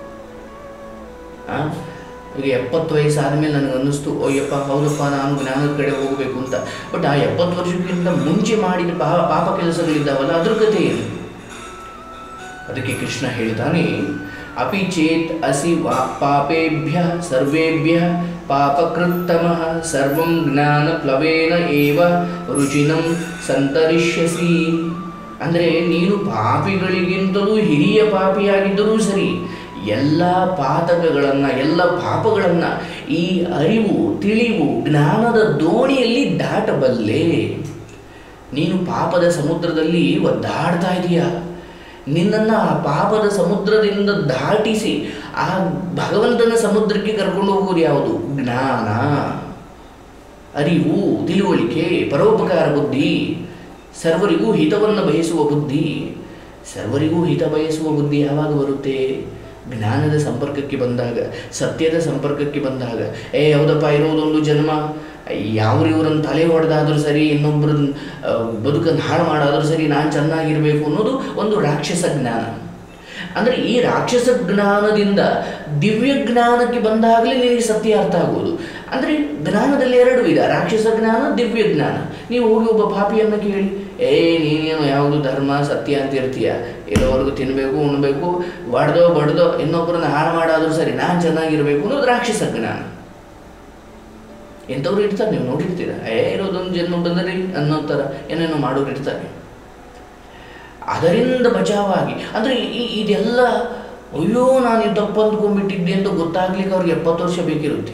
ಈಗ 70 ವಯಸ್ಸಾದಮೇಲೆ ನನಗೆ ಅನ್ನಿಸ್ತು, ಅಯ್ಯಪ್ಪ ಹೌದಪ್ಪ ನಾನು ಜ್ಞಾನದ ಕಡೆ ಹೋಗಬೇಕು ಅಂತ. ಬಟ್ ಆ 70 ವರ್ಷಕ್ಕಿಂತ ಮುಂಚೆ ಮಾಡಿದ ಪಾಪ ಕೆಲಸಗಳಿದ್ದಾವಲ್ಲ, ಅದ್ರ ಕಥೆ ಏನು? ಅದಕ್ಕೆ ಕೃಷ್ಣ ಹೇಳ್ತಾನೆ, ಅಪಿ ಚೇತ್ ಅಸಿ ಪಾಪೇಭ್ಯ ಸರ್ವೇಭ್ಯ ಪಾಪಕೃತ್ತಮಃ ಸರ್ವಂ ಜ್ಞಾನ ಪ್ಲವೇನ ಏವ ರುಚಿನಂ ಸಂತರಿಷ್ಯಸಿ. ಅಂದರೆ ನೀನು ಪಾಪಿಗಳಿಗಿಂತಲೂ ಹಿರಿಯ ಪಾಪಿಯಾಗಿದ್ದರೂ ಸರಿ, ಎಲ್ಲ ಪಾತಕಗಳನ್ನು ಎಲ್ಲ ಪಾಪಗಳನ್ನು ಈ ಅರಿವು ತಿಳಿವು ಜ್ಞಾನದ ದೋಣಿಯಲ್ಲಿ ದಾಟಬಲ್ಲೆ. ನೀನು ಪಾಪದ ಸಮುದ್ರದಲ್ಲಿ ಒದ್ದಾಡ್ತಾ ಇದೀಯ. ನಿನ್ನನ್ನು ಆ ಪಾಪದ ಸಮುದ್ರದಿಂದ ದಾಟಿಸಿ ಆ ಭಗವಂತನ ಸಮುದ್ರಕ್ಕೆ ಕರ್ಕೊಂಡು ಹೋಗೋದು ಯಾವುದು? ಜ್ಞಾನ, ಅರಿವು, ತಿಳುವಳಿಕೆ, ಪರೋಪಕಾರ ಬುದ್ಧಿ, ಸರ್ವರಿಗೂ ಹಿತವನ್ನು ಬಯಸುವ ಬುದ್ಧಿ. ಸರ್ವರಿಗೂ ಹಿತ ಬಯಸುವ ಬುದ್ಧಿ ಯಾವಾಗ ಬರುತ್ತೆ? ಜ್ಞಾನದ ಸಂಪರ್ಕಕ್ಕೆ ಬಂದಾಗ, ಸತ್ಯದ ಸಂಪರ್ಕಕ್ಕೆ ಬಂದಾಗ. ಹೌದಪ್ಪ, ಇರೋದೊಂದು ಜನ್ಮ, ಯಾವ್ರಿವ್ರನ್ನ ತಲೆ ಹೊಡೆದಾದ್ರೂ ಸರಿ, ಇನ್ನೊಬ್ಬರ ಬದುಕನ್ನು ಹಾಳು ಮಾಡಾದ್ರೂ ಸರಿ, ನಾನು ಚೆನ್ನಾಗಿರಬೇಕು ಅನ್ನೋದು ಒಂದು ರಾಕ್ಷಸ ಜ್ಞಾನ. ಅಂದರೆ ಈ ರಾಕ್ಷಸ ಜ್ಞಾನದಿಂದ ದಿವ್ಯ ಜ್ಞಾನಕ್ಕೆ ಬಂದಾಗಲೇ ನಿನಗೆ ಸತ್ಯ ಅರ್ಥ ಆಗೋದು. ಅಂದರೆ ಜ್ಞಾನದಲ್ಲಿ 2 ವಿಧ, ರಾಕ್ಷಸ ಜ್ಞಾನ, ದಿವ್ಯ ಜ್ಞಾನ. ನೀವು ಹೋಗಿ ಒಬ್ಬ ಪಾಪಿಯನ್ನು ಕೇಳಿ, ನೀನೇನು ಯಾವುದು ಧರ್ಮ ಸತ್ಯ ಅಂತ ಇರ್ತೀಯ, ಇರೋವರೆಗೂ ತಿನ್ನಬೇಕು ಉಣ್ಣಬೇಕು, ಬಡ್ದೋ ಇನ್ನೊಬ್ಬರನ್ನ ಹಾಳು ಮಾಡಾದ್ರೂ ಸರಿ ನಾನು ಚೆನ್ನಾಗಿರಬೇಕು ಅನ್ನೋದು ರಾಕ್ಷಸ ಜ್ಞಾನ. ಎಂಥವ್ರು ಇರ್ತಾರೆ, ನೀವು ನೋಡಿರ್ತೀರ. ಇರೋದೊಂದು ಜನ್ಮ ಬಂದರೆ ಅನ್ನೋ ಥರ ಏನೇನೋ ಮಾಡೋರು ಇರ್ತಾರೆ. ಅದರಿಂದ ಬಚಾವಾಗಿ, ಅಂದರೆ ಇದೆಲ್ಲ ಅಯ್ಯೋ ನಾನು ಇದು ತಪ್ಪು ಅಂದ್ಕೊಂಡ್ಬಿಟ್ಟಿದ್ದೆ ಅಂತ ಗೊತ್ತಾಗ್ಲಿಕ್ಕೆ ಅವ್ರಿಗೆ 70 ವರ್ಷ ಬೇಕಿರುತ್ತೆ.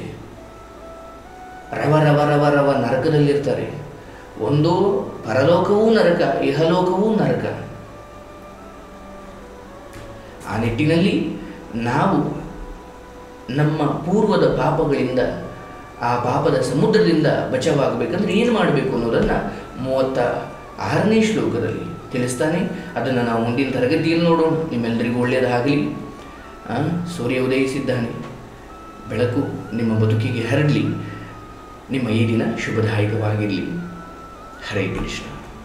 ರವ ರವ ರವ ರವ ನರಕದಲ್ಲಿರ್ತಾರೆ. ಒಂದು ಪರಲೋಕವೂ ನರಕ, ಇಹಲೋಕವೂ ನರಕ. ಆ ನಿಟ್ಟಿನಲ್ಲಿ ನಾವು ನಮ್ಮ ಪೂರ್ವದ ಪಾಪಗಳಿಂದ, ಆ ಪಾಪದ ಸಮುದ್ರದಿಂದ ಬಚಾವಾಗಬೇಕಂದ್ರೆ ಏನು ಮಾಡಬೇಕು ಅನ್ನೋದನ್ನು 36ನೇ ಶ್ಲೋಕದಲ್ಲಿ ತಿಳಿಸ್ತಾನೆ. ಅದನ್ನು ನಾವು ಮುಂದಿನ ತರಗತಿಯಲ್ಲಿ ನೋಡೋಣ. ನಿಮ್ಮೆಲ್ಲರಿಗೂ ಒಳ್ಳೆಯದಾಗಲಿ. ಸೂರ್ಯ ಉದಯಿಸಿದ್ದಾನೆ, ಬೆಳಕು ನಿಮ್ಮ ಬದುಕಿಗೆ ಹರಡಲಿ. ನಿಮ್ಮ ಈ ದಿನ ಶುಭದಾಯಕವಾಗಿರಲಿ. ಹರೇ ಕೃಷ್ಣ.